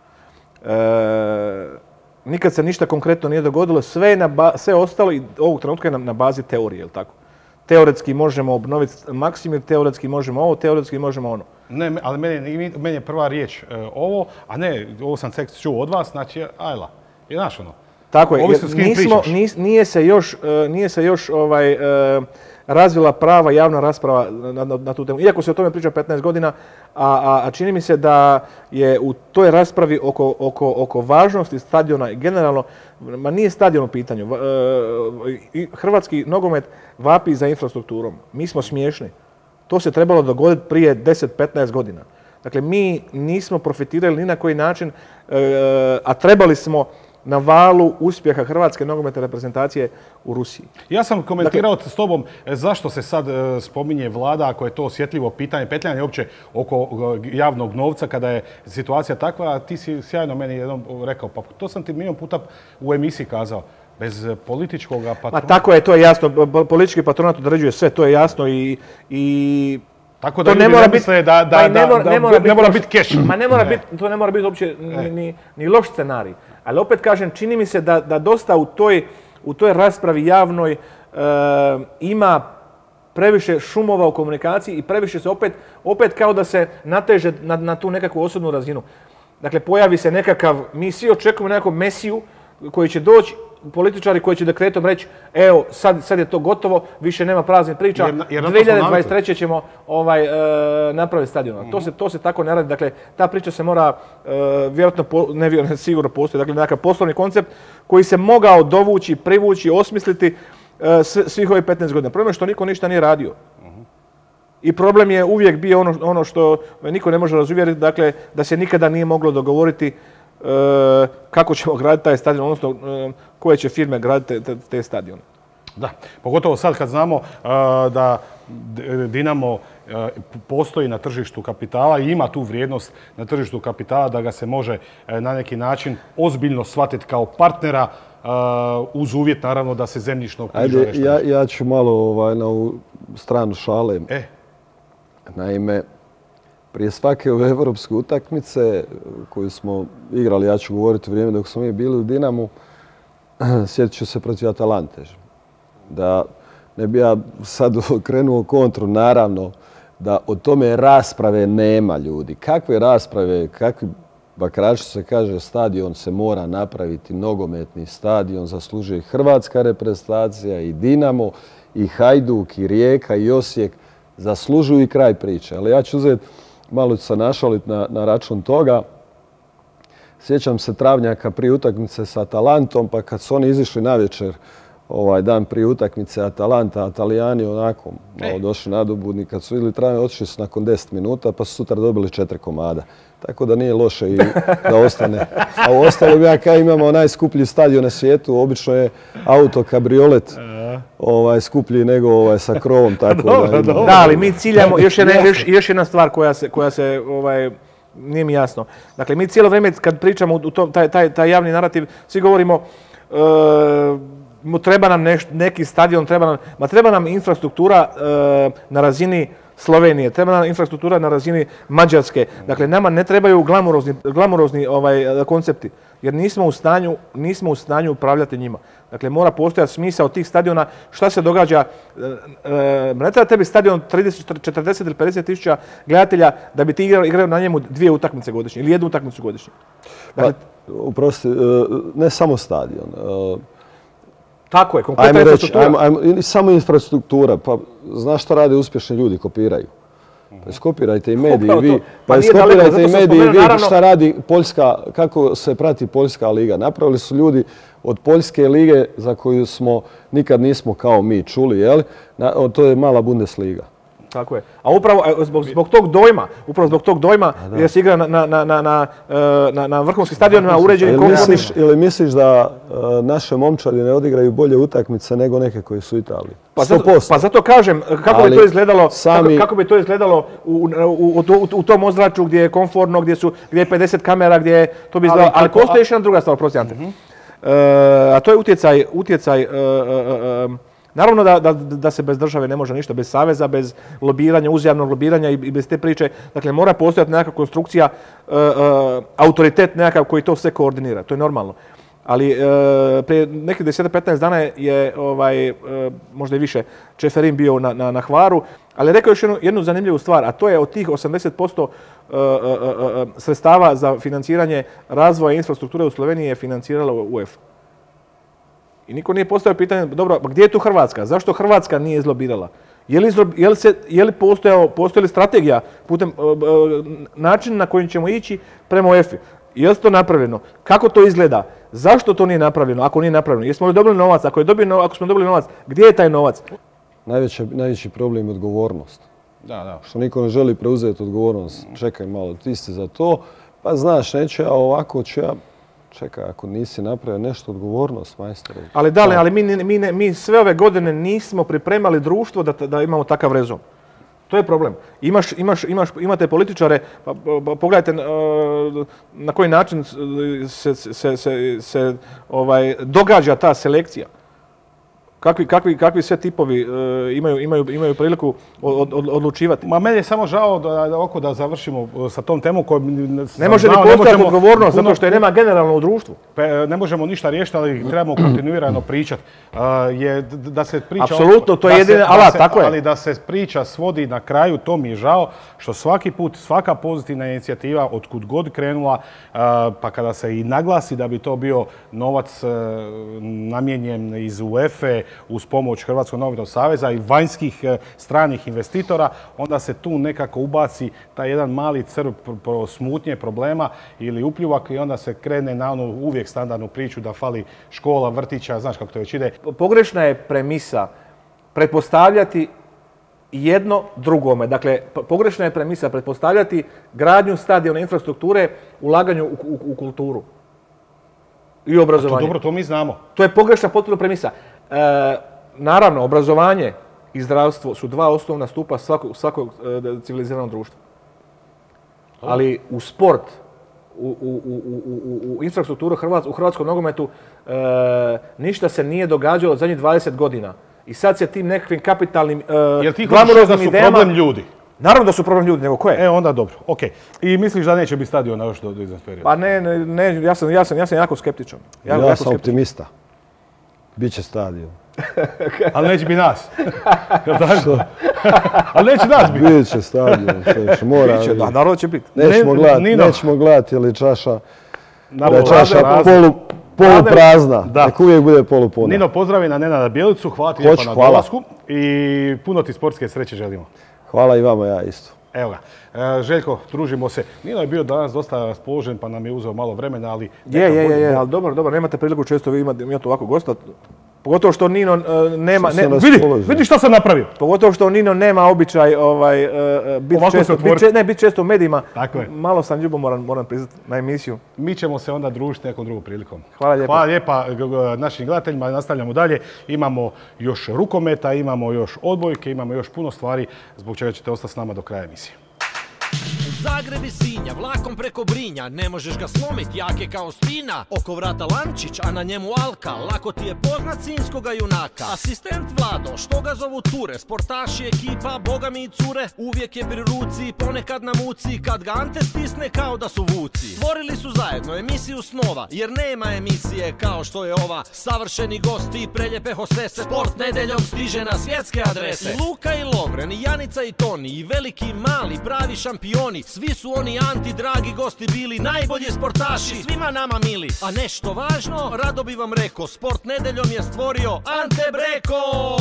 E, nikad se ništa konkretno nije dogodilo, sve, je na ba, sve ostalo i ovog trenutka je na, na bazi teorije, jel tako? Teoretski možemo obnoviti Maksimir, teoretski možemo ovo, teoretski možemo ono. Ne, ali meni, meni je prva riječ e, ovo, a ne, ovo sam tek čuo od vas, znači, ajla. I znaš ono, tako je, ovisno s kim nismo, pričaš. nis, nije se još, uh, nije se još ovaj, uh, razvila prava javna rasprava na, na, na tu temu. Iako se o tome priča petnaest godina, a, a, a čini mi se da je u toj raspravi oko, oko, oko važnosti stadiona i generalno, ma nije stadion u pitanju, uh, hrvatski nogomet vapi za infrastrukturom. Mi smo smiješni. To se trebalo dogoditi prije deset do petnaest godina. Dakle, mi nismo profitirali ni na koji način, a trebali smo na valu uspjeha hrvatske nogometne reprezentacije u Rusiji. Ja sam komentirao dakle, s tobom zašto se sad e, spominje vlada ako je to osjetljivo pitanje, petljanje uopće oko javnog novca kada je situacija takva, a ti si sjajno meni jednom rekao, pa to sam ti milijon puta u emisiji kazao. Bez političkog patronata. Pa tako je, to je jasno. Politički patronat određuje sve, to je jasno i... i tako da to ne mora biti da, da, da, ne mora, da, ne mora ne mora biti keš. Ma ne mora biti, to ne mora biti uopće ni, ni, ni loš scenarij. Ali opet kažem, čini mi se da, da dosta u toj, u toj raspravi javnoj e, ima previše šumova u komunikaciji i previše se opet, opet kao da se nateže na, na tu nekakvu osobnu razinu. Dakle, pojavi se nekakav, mi svi očekujemo nekakvog mesiju koji će doći, političari koji će dekretom reći evo, sad, sad je to gotovo, više nema praznih priča, dvije hiljade dvadeset treće ćemo ovaj, e, napraviti stadion. Mm-hmm. To se, to se tako ne radi. Dakle, ta priča se mora, e, vjerojatno, po, ne vjerojatno, sigurno postoji, dakle, nekakav poslovni koncept koji se mogao dovući, privući, osmisliti e, svih ovih petnaest godina. Problem je što niko ništa nije radio. Mm-hmm. I problem je uvijek bio ono, ono što niko ne može razuvjeriti, dakle, da se nikada nije moglo dogovoriti E, kako ćemo graditi taj stadion, odnosno e, koje će firme graditi te, te stadione. Da, pogotovo sad kad znamo uh, da Dinamo uh, postoji na tržištu kapitala i ima tu vrijednost na tržištu kapitala da ga se može uh, na neki način ozbiljno shvatiti kao partnera uh, uz uvjet naravno da se zemljišno knjižno Ajde, ja, ja ću malo ovaj, na ovu stranu šale. E. Naime, prije svake ove evropske utakmice koju smo igrali, ja ću govoriti u vrijeme dok smo mi bili u Dinamu, sjetit ću se protiv Atalante. Da ne bi ja sad krenuo kontru, naravno, da o tome rasprave nema, ljudi. Kakve rasprave, kakvi bakrači se kaže, stadion se mora napraviti, nogometni stadion, zaslužuje hrvatska reprezentacija i Dinamo, i Hajduk, i Rijeka, i Osijek, zaslužuju i kraj priče. Ali ja ću uzeti, malo ću se našaliti na, na račun toga. Sjećam se travnjaka prije utakmice s Atalantom, pa kad su oni izišli navečer, ovaj dan prije utakmice Atalanta, Italijani onako malo došli nadobudni. Kad su vidjeli travnjak, otišli su nakon deset minuta, pa su sutra dobili četiri komada. Tako da nije loše i da ostane. A u ostalom ja kaj imamo najskuplji stadion na svijetu, obično je auto kabriolet ovaj, skuplji nego ovaj, sa krovom. Tako dobro, da, dobro. Da, ali mi ciljamo, još jedna, još, još jedna stvar koja se, koja se ovaj, nije mi jasno. Dakle, mi cijelo vrijeme kad pričamo u tom, taj, taj, taj javni narativ, svi govorimo e, treba nam neš, neki stadion, treba nam, ma treba nam infrastruktura e, na razini Slovenije, treba nam infrastruktura na razini Mađarske. Dakle, nama ne trebaju glamurozni, glamurozni ovaj, koncepti, jer nismo u stanju, nismo u stanju upravljati njima. Dakle, mora postojati smisao tih stadiona. Šta se događa? E, ne treba tebi stadion trideset, četrdeset ili pedeset tisuća gledatelja da bi ti igrao, igrao na njemu dvije utakmice godišnje ili jednu utakmicu godišnje. Dakle, pa, uprosti, ne samo stadion. Tako je, konkretna infrastruktura. Ajmo, ajmo, samo infrastruktura. Pa, znaš šta rade uspješni ljudi? Kopiraju. Pa iskopirajte i mediji vi. Pa, pa iskopirajte i mediji vi naravno... šta radi Poljska, kako se prati Poljska liga. Napravili su ljudi od Poljske lige za koju smo nikad nismo kao mi čuli, jel? Na, to je mala Bundesliga. Tako je. A upravo zbog, zbog tog dojma, upravo zbog tog dojma gdje se igra na, na, na, na, na, na vrhunskim stadionima uređenim komfortnim. Ili misliš da uh, naše momčadi ne odigraju bolje utakmice nego neke koji su u Italiji? Pa zato, pa zato kažem, kako ali bi to izgledalo, sami... kako, kako bi to izgledalo u, u, u, u tom ozračju gdje je komfortno, gdje, su, gdje je pedeset kamera, gdje je to bi izgledalo. Ali, ali postoji još jedna druga stvar, prosti Ante. Uh-huh. Uh, a to je utjecaj, utjecaj uh, uh, uh, naravno da, da, da se bez države ne može ništa, bez saveza, bez lobiranja, uzajamnog lobiranja i, i bez te priče. Dakle, mora postojati nekakva konstrukcija, uh, uh, autoritet nekakav koji to sve koordinira. To je normalno. Ali uh, prije nekih deset do petnaest dana je, ovaj, uh, možda i više, Čeferin bio na, na, na Hvaru, ali rekao još jednu, jednu zanimljivu stvar, a to je od tih osamdeset posto uh, uh, uh, sredstava za financiranje razvoja infrastrukture u Sloveniji je financirala UEFA. I niko nije postavio pitanje, dobro, gdje je tu Hrvatska? Zašto Hrvatska nije izlobirala? Je li, je li, se, je li postojao, postoji li strategija putem uh, uh, način na koji ćemo ići prema UEFA? Je li to napravljeno? Kako to izgleda? Zašto to nije napravljeno? Ako nije napravljeno, jesmo li dobili novac? Ako, je dobili, ako smo dobili novac, gdje je taj novac? Najveći, najveći problem je odgovornost. Da, da. Što niko ne želi preuzeti odgovornost. Čekaj malo, ti si za to. Pa znaš, neću ja ovako, ću ja... Čekaj, ako nisi napravio nešto, odgovornost, majstore. Ali da, ali mi, mi, mi sve ove godine nismo pripremali društvo da, da imamo takav rezon. To je problem. Imaš, imaš, imaš, imate političare, pa, pa, pogledajte uh, na koji način se, se, se, se ovaj, događa ta selekcija. Kakvi, kakvi, kakvi sve tipovi uh, imaju, imaju, imaju priliku od, od, odlučivati? Ma meni je samo žao da, da, oko da završimo sa tom temom koju... Ne može ni postojati odgovornost zato što je nema generalno u društvu. Pe, ne možemo ništa riješiti, ali trebamo kontinuirano pričati. Uh, je da se priča... Apsolutno, to je jedini alat, tako je. Ali da se priča svodi na kraju, to mi je žao, što svaki put, svaka pozitivna inicijativa, otkud god krenula, uh, pa kada se i naglasi da bi to bio novac uh, namijenjen iz UEFA uz pomoć Hrvatskog nogometnog saveza i vanjskih e, stranih investitora, onda se tu nekako ubaci taj jedan mali crv pro smutnje problema ili upljuvak i onda se krene na onu uvijek standardnu priču da fali škola, vrtića, znaš kako to već ide. Pogrešna je premisa pretpostavljati jedno drugome. Dakle, pogrešna je premisa pretpostavljati gradnju stadiona infrastrukture, ulaganju u, u, u kulturu i obrazovanje. To dobro, to mi znamo. To je pogrešna potpuno premisa. E, naravno, obrazovanje i zdravstvo su dva osnovna stupa svakog, svakog e, civiliziranog društva. Ali u sport, u, u, u, u, u infrastrukturu Hrvats, u hrvatskom nogometu e, ništa se nije događalo zadnjih dvadeset godina. I sad se tim nekakvim kapitalnim uh, Jel ti hoćeš da su idejama, problem ljudi? Naravno da su problem ljudi, nego ko je? E, onda dobro, okej. Okay. I misliš da neće biti stadiona još do iznos perioda? Pa ne, ne, ne ja, sam, ja, sam, ja sam jako skeptičan. Ja, ja jako sam skeptičan. Optimista. Biće stadion. Ali neće biti nas. Ali neće nas biti. Biće stadion. Mora. Biće, da, naravno će biti. Nećemo gledati, nećemo gledati je li čaša, da je čaša polu, poluprazna. Da. Nek uvijek bude polupuna. Nino, pozdravi na Nenada Bjelicu, hvala ti lijepa na dolasku i puno ti sportske sreće želimo. Hvala i vama, ja isto. Evo ga. Željko, družimo se. Nino je bio danas dosta raspoložen pa nam je uzeo malo vremena, ali... Je, je, je, je, ali dobro, dobro, nemate priliku često vi imate ovako gosta. Pogotovo što Nino uh, nema... Ne, vidi, vidi što sam napravio. Pogotovo što Nino nema običaj ovaj, uh, biti često, bit če, ne, bit često u medijima. Tako je. Malo sam ljubomoran, moram priznati, na emisiju. Mi ćemo se onda družiti nekom drugom prilikom. Hvala lijepa. Hvala lijepa našim gledateljima. Nastavljamo dalje. Imamo još rukometa, imamo još odbojke, imamo još puno stvari zbog čega ćete ostati s nama do kraja emisije. Zagreb i Sinja, vlakom preko Brinja, ne možeš ga slomit, jak je kao spina. Oko vrata Lančić, a na njemu Alka, lako ti je poznat sinjskoga junaka. Asistent Vlado, što ga zovu Ture, sportaši, ekipa, boga mi i cure. Uvijek je pri ruci, ponekad na muci, kad ga Ante stisne kao da su vuci. Stvorili su zajedno emisiju snova, jer nema emisije kao što je ova. Savršeni gosti i preljepe hostese, sport nedeljom stiže na svjetske adrese. I Luka i Lovren, i Janica i Toni, i veliki i mali, pravi šampioni. Svi su oni Anti, dragi gosti bili, najbolji sportaši, svima nama mili. A nešto važno, rado bi vam rekao, sport nedeljom je stvorio Ante Breko!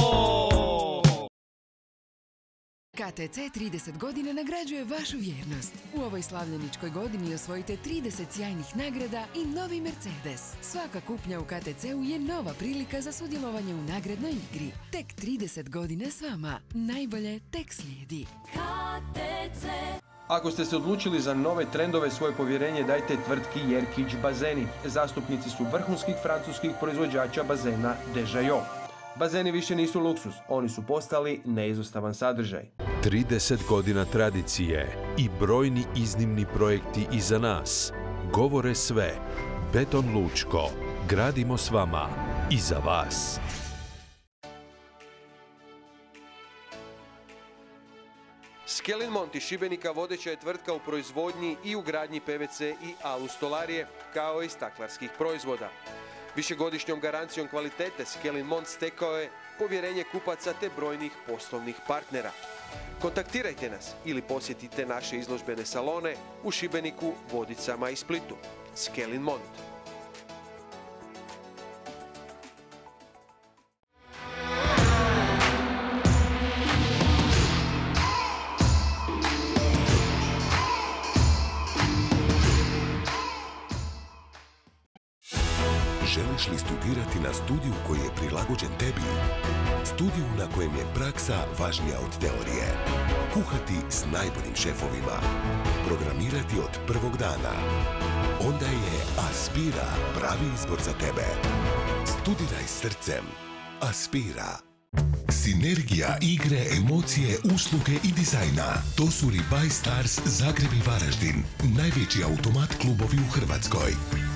K T C trideset godina nagrađuje vašu vjernost. U ovoj slavljeničkoj godini osvojite trideset sjajnih nagrada i novi Mercedes. Svaka kupnja u K T C-u je nova prilika za sudjelovanje u nagradnoj igri. Tek trideset godina s vama. Najbolje tek slijedi. K T C. Ako ste se odlučili za nove trendove, svoje povjerenje dajte tvrtki Jerkić Bazeni. Zastupnici su vrhunskih francuskih proizvođača bazena Dejayon. Bazeni više nisu luksuz, oni su postali neizostavan sadržaj. trideset godina tradicije i brojni iznimni projekti iza nas. Govore sve. Beton Lučko. Gradimo s vama i za vas. Skelin Mont iz Šibenika vodeća je tvrtka u proizvodnji i ugradnji P V C i alu stolarije, kao i staklarskih proizvoda. Višegodišnjom garancijom kvalitete Skelin Mont stekao je povjerenje kupaca te brojnih poslovnih partnera. Kontaktirajte nas ili posjetite naše izložbene salone u Šibeniku, Vodicama i Splitu. Skelin Mont. Želiš li studirati na studiju koji je prilagođen tebi? Studiju na kojem je praksa važnija od teorije. Kuhati s najboljim šefovima. Programirati od prvog dana. Onda je Aspira pravi izbor za tebe. Studiraj srcem. Aspira. Sinergija igre, emocije, usluge i dizajna. To su Rebuy Stars Zagreb i Varaždin. Najveći automat klubovi u Hrvatskoj.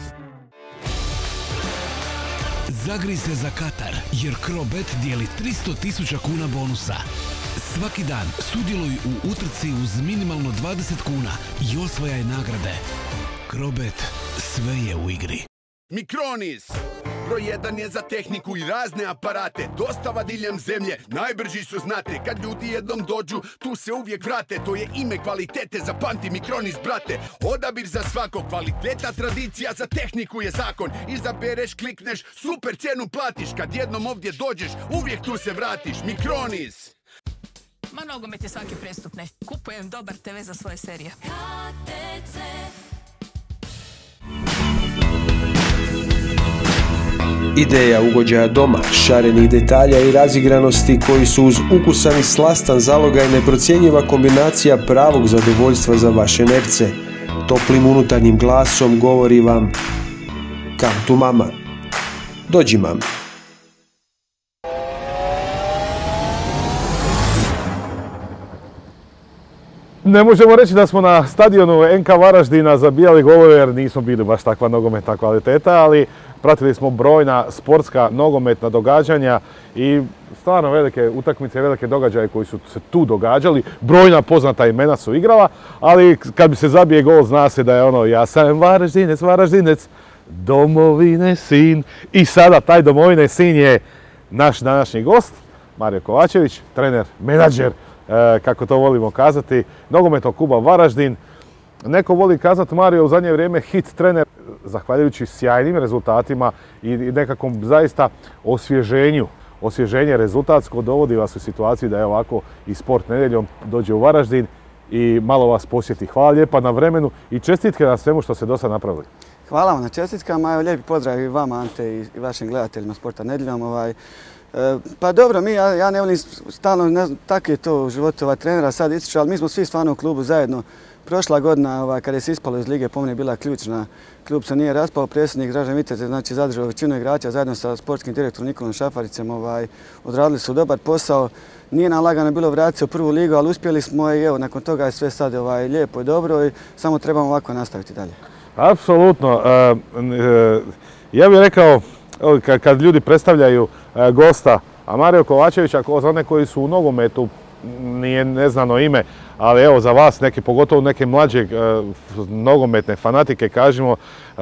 Zagri se za Katar, jer Crobet dijeli tristo tisuća kuna bonusa. Svaki dan sudjeluj u utrci uz minimalno dvadeset kuna i osvajaj nagrade. Crobet, sve je u igri. Mikronis! Broj jedan je za tehniku i razne aparate. Dostava diljem zemlje, najbrži su znate. Kad ljudi jednom dođu, tu se uvijek vrate. To je ime kvalitete, zapamti Mikronis, brate. Odabir za svakog, kvaliteta, tradicija, za tehniku je zakon. Izabereš, klikneš, super cijenu platiš. Kad jednom ovdje dođeš, uvijek tu se vratiš. Mikronis! Ma nogomet je svaki prestupne. Kupujem dobar te ve za svoje serije. K T C. Ideja ugođaja doma, šarenih detalja i razigranosti koji su uz ukusan i slastan zalogaj neprocjenjiva kombinacija pravog zadovoljstva za vaše nerce. Toplim unutarnjim glasom govori vam: Come to mama. Dođi mama. Ne možemo reći da smo na stadionu en ka Varaždina zabijali golove jer nismo bili baš takva nogometna kvaliteta, ali pratili smo brojna sportska nogometna događanja i stvarno velike utakmice, velike događaje koji su se tu događali. Brojna poznata imena su igrala, ali kad bi se zabije gol zna se da je ono ja sam Varaždinec, Varaždinec, domovine sin. I sada taj domovine sin je naš današnji gost, Mario Kovačević, trener, menadžer, kako to volimo kazati, nogometnog kluba Varaždin. Neko voli kazati Mario u zadnje vrijeme hit trener, zahvaljujući sjajnim rezultatima i nekakvom zaista osvježenju. Osvježenje rezultatsko dovodi vas u situaciju da je ovako i Sport nedjeljom dođe u Varaždin i malo vas posjeti. Hvala lijepa na vremenu i čestitke na svemu što ste do sad napravili. Hvala vam na čestitkama, evo lijepi pozdrav i vama Ante i vašim gledateljima Sporta nedjeljom. Ovaj, Pa dobro, mi, ja, ja ne volim stalno, ne znam, tako je to u životu ovaj, trenera sad ističu, ali mi smo svi stvarno u klubu zajedno. Prošla godina, ovaj, kada je se ispalo iz lige, po meni je bila ključna. Klub se nije raspao, predsjednik Dražen Vitez je znači, zadržao većinu igrača zajedno sa sportskim direktorom Nikolom Šafaricem. Ovaj, odradili su dobar posao. Nije nam lagano bilo vratiti se u prvu ligu, ali uspjeli smo i evo, nakon toga je sve sad ovaj, lijepo i dobro i samo trebamo ovako nastaviti dalje. Apsolutno. E, e, ja bih rekao, kad ljudi predstavljaju gosta, a Mario Kovačević, ako za one koji su u nogometu, nije neznano ime, ali evo za vas, neke, pogotovo neke mlađe nogometne fanatike, kažemo,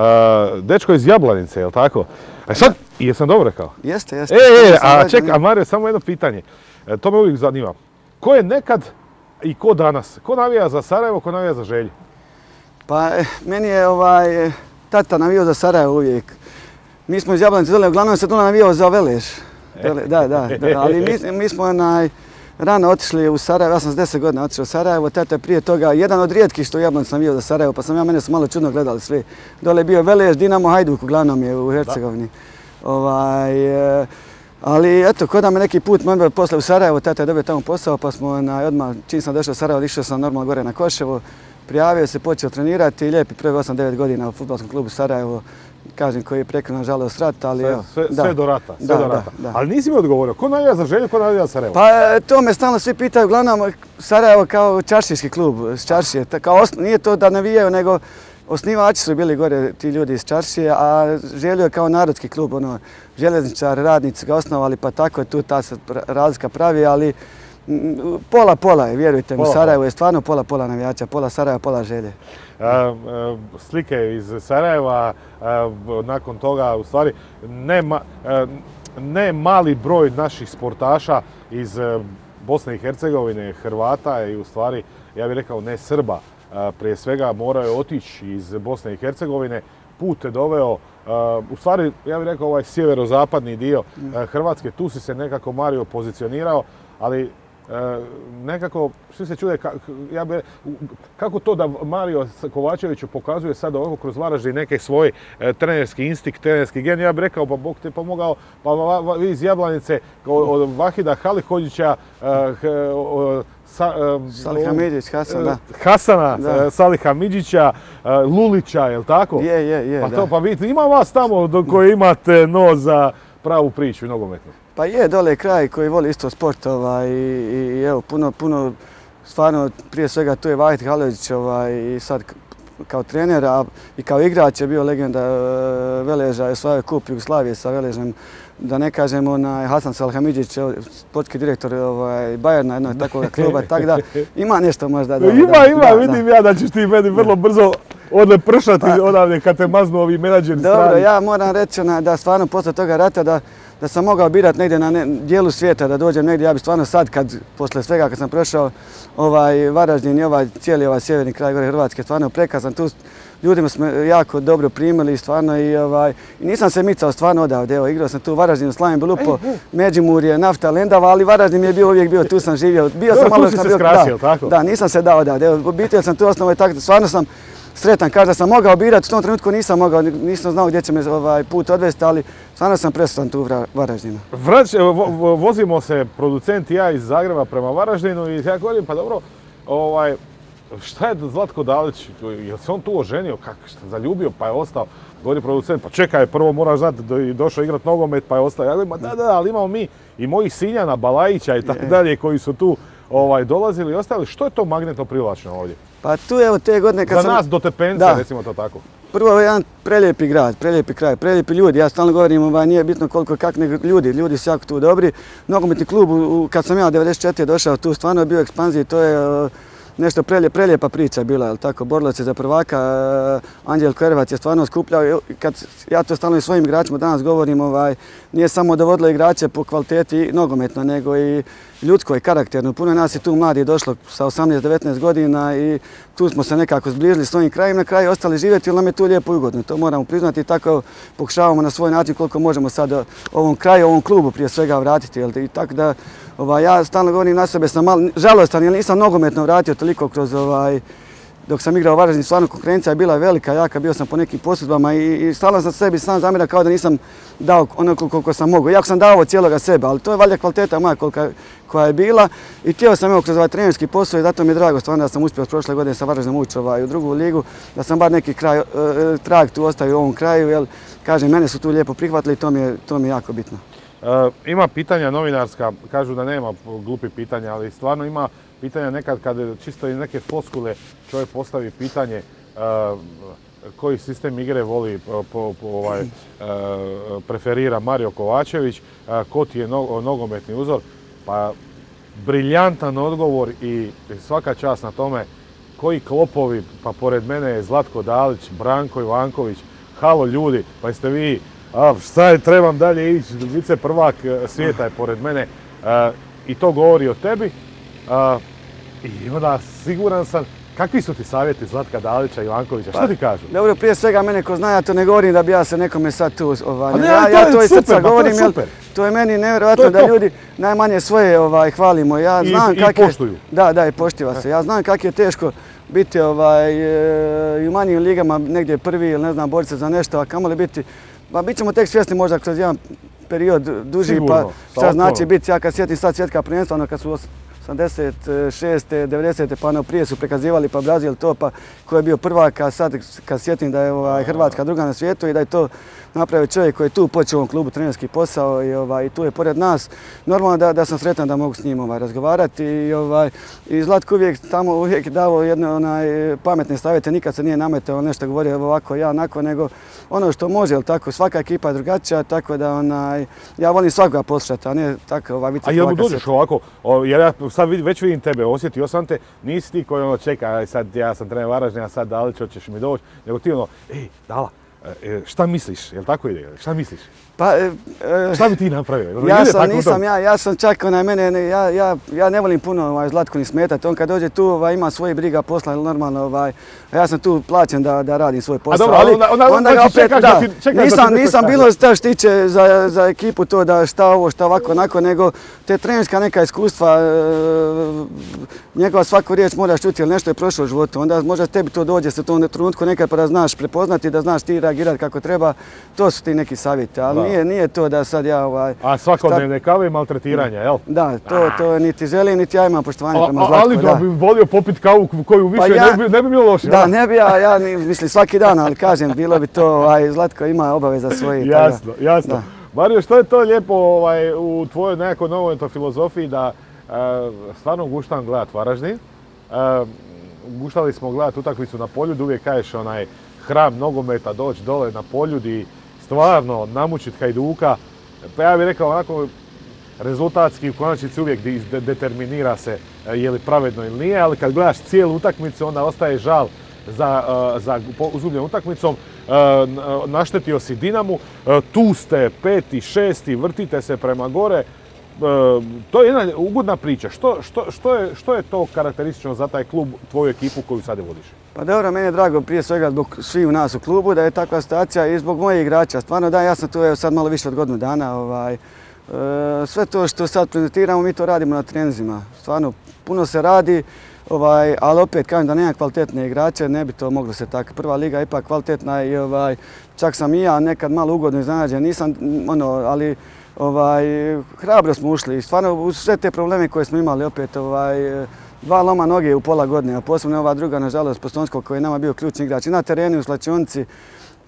dečko iz Jablanice, je li tako? A sad, jesam dobro rekao? Jeste, jeste. E, e, a čekaj, a Mario, samo jedno pitanje. To me uvijek zanima. Ko je nekad i ko danas? Ko navija za Sarajevo, ko navija za Želju? Pa, meni je ovaj, tata navio za Sarajevo uvijek. Mi smo iz Jablanice dole, uglavnom se dole navijao za Velež. Da, da, da, ali mi, mi smo onaj, rano otišli u Sarajevo, ja sam s deset godina otišao u Sarajevo, tata je prije toga jedan od rijetkih što u Jablanici navijao za Sarajevo, pa sam ja, mene su malo čudno gledali svi. Dole je bio Velež, Dinamo, Hajduk, uglavnom je u Hercegovini. Ovaj, e, ali eto, kod nam je neki put me posle u Sarajevo, tata je dobio tamo posao, pa smo onaj, odmah, čim sam došao u Sarajevo, išao sam normalno gore na Koševo, prijavio se, počeo trenirati i lijepi prvi osam devet godina u fudbalskom klubu Sarajevo. Kažem, koji je prekinuo nažalost rat, ali sve, evo. Sve, da. sve do rata, sve da, do rata. Da, da. Ali nisi mi odgovorio, ko navija za Želju, ko navija za Sarajevo? Pa to me stalno svi pitaju, uglavnom Sarajevo kao čaršijski klub, s Čaršije. Kao osno, nije to da navijaju, nego osnivači su bili gore ti ljudi iz Čaršije, a Želju je kao narodski klub, ono, željezničar, radnici ga osnovali, pa tako je tu ta se razlika pravi, ali pola pola je, vjerujte mi, Sarajevo je stvarno pola pola navijača, pola Sarajeva, pola Želje. Slike iz Sarajeva, nakon toga, u stvari, ne, ma, ne mali broj naših sportaša iz Bosne i Hercegovine, Hrvata i u stvari, ja bih rekao, ne Srba, prije svega moraju otići iz Bosne i Hercegovine. Put je doveo, u stvari, ja bih rekao, ovaj sjeverozapadni dio Hrvatske, tu si se nekako Mario pozicionirao, ali nekako, svi se čude, ja bi, kako to da Mario Kovačeviću pokazuje sad ovako kroz Varaždin neke svoj trenerski instinkt, trenerski gen, ja bih rekao, pa Bog te pomogao, pa vi iz Jablanice, od Vahida Halihođića, Salihamiđić, Hasan, da. Hasana, Salihamiđića, Lulića, je li tako? Je, je, je, pa da. To, pa vidite, ima vas tamo do koje imate nos za pravu priču i nogometnu. Pa je, dole je kraj koji voli isto sport ovaj, i, i evo, puno, puno, stvarno, prije svega tu je Vahid Halihođić ovaj, i sad kao trener, a i kao igrač je bio legenda Veleža, je osvajao kup Jugoslavije sa Veležem. Da ne kažem, onaj Hasan Salihamiđić, sportski direktor ovaj, Bajerna, jednog takvog kluba, tako da ima nešto možda. Da, ima, da, ima, da, vidim da. ja da ćeš ti meni vrlo brzo odlepršati pa, odavde kad te maznu ovi menadžeri strani. Dobro, ja moram reći ona, da stvarno posle toga rata da, da sam mogao birati negdje na ne, dijelu svijeta, da dođem negdje, ja bi stvarno sad, kad, posle svega kad sam prošao ovaj, Varaždin i ovaj, cijeli ovaj sjeverni kraj gore Hrvatske, stvarno prekazan tu. Ljudima smo jako dobro primili stvarno i, ovaj, i nisam se micao stvarno odavde. Evo, igrao sam tu u Varaždinu, Slavim Belupo, Međimurje, Nafta, Lendava, ali Varaždin mi je bio uvijek bio, tu sam živio. Bio sam malo, tu si se skrasio, tako? Da, nisam se dao odavde. Evo, obitelj sam tu osnovao i tako, stvarno sam sretan. Kaže da sam mogao birati, u tom trenutku nisam mogao, nisam znao gdje će me ovaj, put odvesti, ali stvarno sam presretan tu u Varaždinu. Vrać, vo, vozimo se, producent i ja iz Zagreba prema Varaždinu i ja govorim, pa dobro, ovaj, šta je Zlatko Dalić, je se on tu oženio, kako, šta, zaljubio pa je ostao, govori producent, pa čekaj, prvo moraš znati da je došao igrat nogomet pa je ostao. Ja govorim, da, da, ali imamo mi i mojih Sinjana, Balajića i tako dalje koji su tu ovaj, dolazili i ostali. Što je to magnetno privlačno ovdje? Pa tu evo te godine kad Za sam... nas do Tepence, da. recimo to tako. Prvo je jedan prelijepi grad, prelijepi kraj, prelijepi ljudi. Ja stalno govorim, ovaj, nije bitno koliko kak nego ljudi, ljudi su jako tu dobri. Nogometni klub, u, kad sam ja devedeset četvrte došao tu, stvarno je bio ekspanzija i to je uh, nešto prelije, prelijepa priča bila, jel tako, borilo se za prvaka, uh, Anđel Kverevac je stvarno skupljao. Kad ja to stalno i svojim igračima danas govorim, ovaj, nije samo dovodilo igrače po kvaliteti nogometno, nego i ljudsko i karakterno. Puno nas je tu mladi došlo sa osamnaest devetnaest godina i tu smo se nekako zbližili s svojim krajem, na kraju ostali živjeti jer nam je tu lijepo i ugodno. To moramo priznati i tako pokušavamo na svoj način koliko možemo sad ovom kraju, ovom klubu prije svega vratiti. Jel? I tako da ovaj, ja stalno govorim na sebe, sam malo žalostan jer nisam nogometno vratio toliko kroz ovaj, dok sam igrao u Varaždinu, stvarno konkurencija je bila velika, jaka, bio sam po nekim posudbama i, i stalno sam sebi sam zamjerao kao da nisam dao onoliko koliko sam mogao. Iako sam dao od cijeloga sebe, ali to je valjda kvaliteta moja kolika, koja je bila i htio sam evo kroz ovaj trenerski posao i zato mi je drago stvarno da sam uspio s prošle godine sa Varaždinom ući ovaj, u drugu ligu, da sam bar neki kraj, e, trag tu ostavio u ovom kraju, jer kažem, mene su tu lijepo prihvatili i to mi je, to mi je jako bitno. E, ima pitanja novinarska, kažu da nema glupi pitanja, ali stvarno ima pitanja nekad kad čisto iz neke floskule čovjek postavi pitanje e, koji sistem igre voli, po, po, ovaj, e, preferira Mario Kovačević, e, ko ti je no, nogometni uzor. Pa briljantan odgovor i svaka čast na tome koji klopovi, pa pored mene je Zlatko Dalić, Branko Ivanković, halo ljudi, pa jeste vi, a, šta je, trebam dalje ići, vice prvak svijeta je pored mene a, i to govori o tebi a, i onda siguran sam. Kakvi su ti savjeti Zlatka Dalića i Ivankovića? Što ti kažu? Dobro, prije svega mene ko zna, ja to ne govorim da bi ja se nekome sad tu... Ovaj, ne, ja, to ja to iz super, srca govorim, to je super. Jel, to je meni nevjerojatno da ljudi najmanje svoje ovaj, hvalimo. Ja I, znam i kak poštuju. Je, da, da, i poštiva se. Ja znam kako je teško biti ovaj, i u manjim ligama negdje prvi ili ne znam, boriti se za nešto, a kamoli biti... Pa bit ćemo tek svjesni možda kroz jedan period duži, sigurno, pa šta znači biti. Ja kad sjetim sad svjetska prvenstva, ono kad su osamdeset šeste devedesete pa ono prije su prikazivali pa Brazil to, pa ko je bio prvak, a sad kad sjetim da je ovaj, Hrvatska druga na svijetu i da je to napravio čovjek koji je tu počeo u ovom klubu trenerski posao i, ovaj, i tu je pored nas. Normalno da, da sam sretan da mogu s njim ovaj, razgovarati i, ovaj, i Zlatko uvijek tamo uvijek davo jedne onaj, pametne savjete, nikad se nije nametao nešto govorio ovako ja onako, nego ono što može, jel tako, svaka ekipa je drugačija, tako da onaj, ja volim svakoga poslušati, a ne tako ovaj vice. A jel mu dođeš ovako, o, jer ja sad vid, već vidim tebe, osjetio sam te, nisi ti koji ono čeka, sad ja sam trener Varaždina, a sad Dalić hoćeš mi doći, nego ti ono, ej, Dala, e, šta misliš, jel tako ide, šta misliš? Pa, e, šta bi ti napravio? Ja sam, nisam, ja, ja sam čak onaj mene, ne, ja, ja, ja ne volim puno ovaj, Zlatko ni smetati. On kad dođe tu ovaj, ima svoje briga posla, normalno, ovaj, ja sam tu plaćen da, da radim svoj posao. A dobro, ali onda, onda, onda ga opet, čekaš da, da ti, čekaš nisam, da ti nisam bilo šta štiće za, za ekipu to da šta ovo, šta ovako, onako, nego te trenerska neka iskustva, e, njegova svaku riječ moraš čuti, jer nešto je prošlo u životu. Onda možda tebi to dođe se u tom trenutku nekad pa da znaš prepoznati, da znaš ti reagirati kako treba. To su ti neki savjeti, ali nije, nije to da sad ja ovaj... A svakodnevne kave i maltretiranja, jel? Da, to, to niti želim, niti ja imam poštovanje prema Zlatku. Ali da bi volio popiti kavu koju više, pa ja, ne, bi, ne bi bilo loše. Da, ne bi ja, ja mislim svaki dan, ali kažem, bilo bi to, ovaj, Zlatko ima obaveza svoje. Jasno, tada. jasno. Da. Mario, što je to lijepo ovaj, u tvojoj nekoj nogometnoj filozofiji da uh, stvarno guštam gledat Varaždin. Uh, guštali smo gledat utakmicu na Poljudu, uvijek kažeš onaj hram nogometa, doći dole na Poljud i stvarno namučit Hajduka. Pa ja bih rekao onako rezultatski u konačnici uvijek determinira se je li pravedno ili nije, ali kad gledaš cijelu utakmicu onda ostaje žal za, za izgubljenom utakmicom. Naštetio si Dinamu, tu ste peti, šesti, vrtite se prema gore. To je jedna ugodna priča. Što, što, što, je, što je to karakteristično za taj klub, tvoju ekipu koju sada vodiš? Pa dobro, meni je drago prije svega zbog svih u nas u klubu da je takva situacija i zbog mojih igrača. Stvarno da, ja sam tu evo, sad malo više od godinu dana. Ovaj, e, sve to što sad prezentiramo, mi to radimo na treninzima. Stvarno, puno se radi, ovaj, ali opet kažem da nema kvalitetne igrače, ne bi to moglo se tako. Prva liga je ipak kvalitetna i ovaj, čak sam i ja nekad malo ugodno iznenađen, nisam, ono, ali ovaj, hrabro smo ušli i stvarno uz sve te probleme koje smo imali opet, ovaj, dva loma noge u pola godine, a posebno ova druga, nažalost, Postojnskog koji je nama bio ključni igrač i na terenu, u slačionici.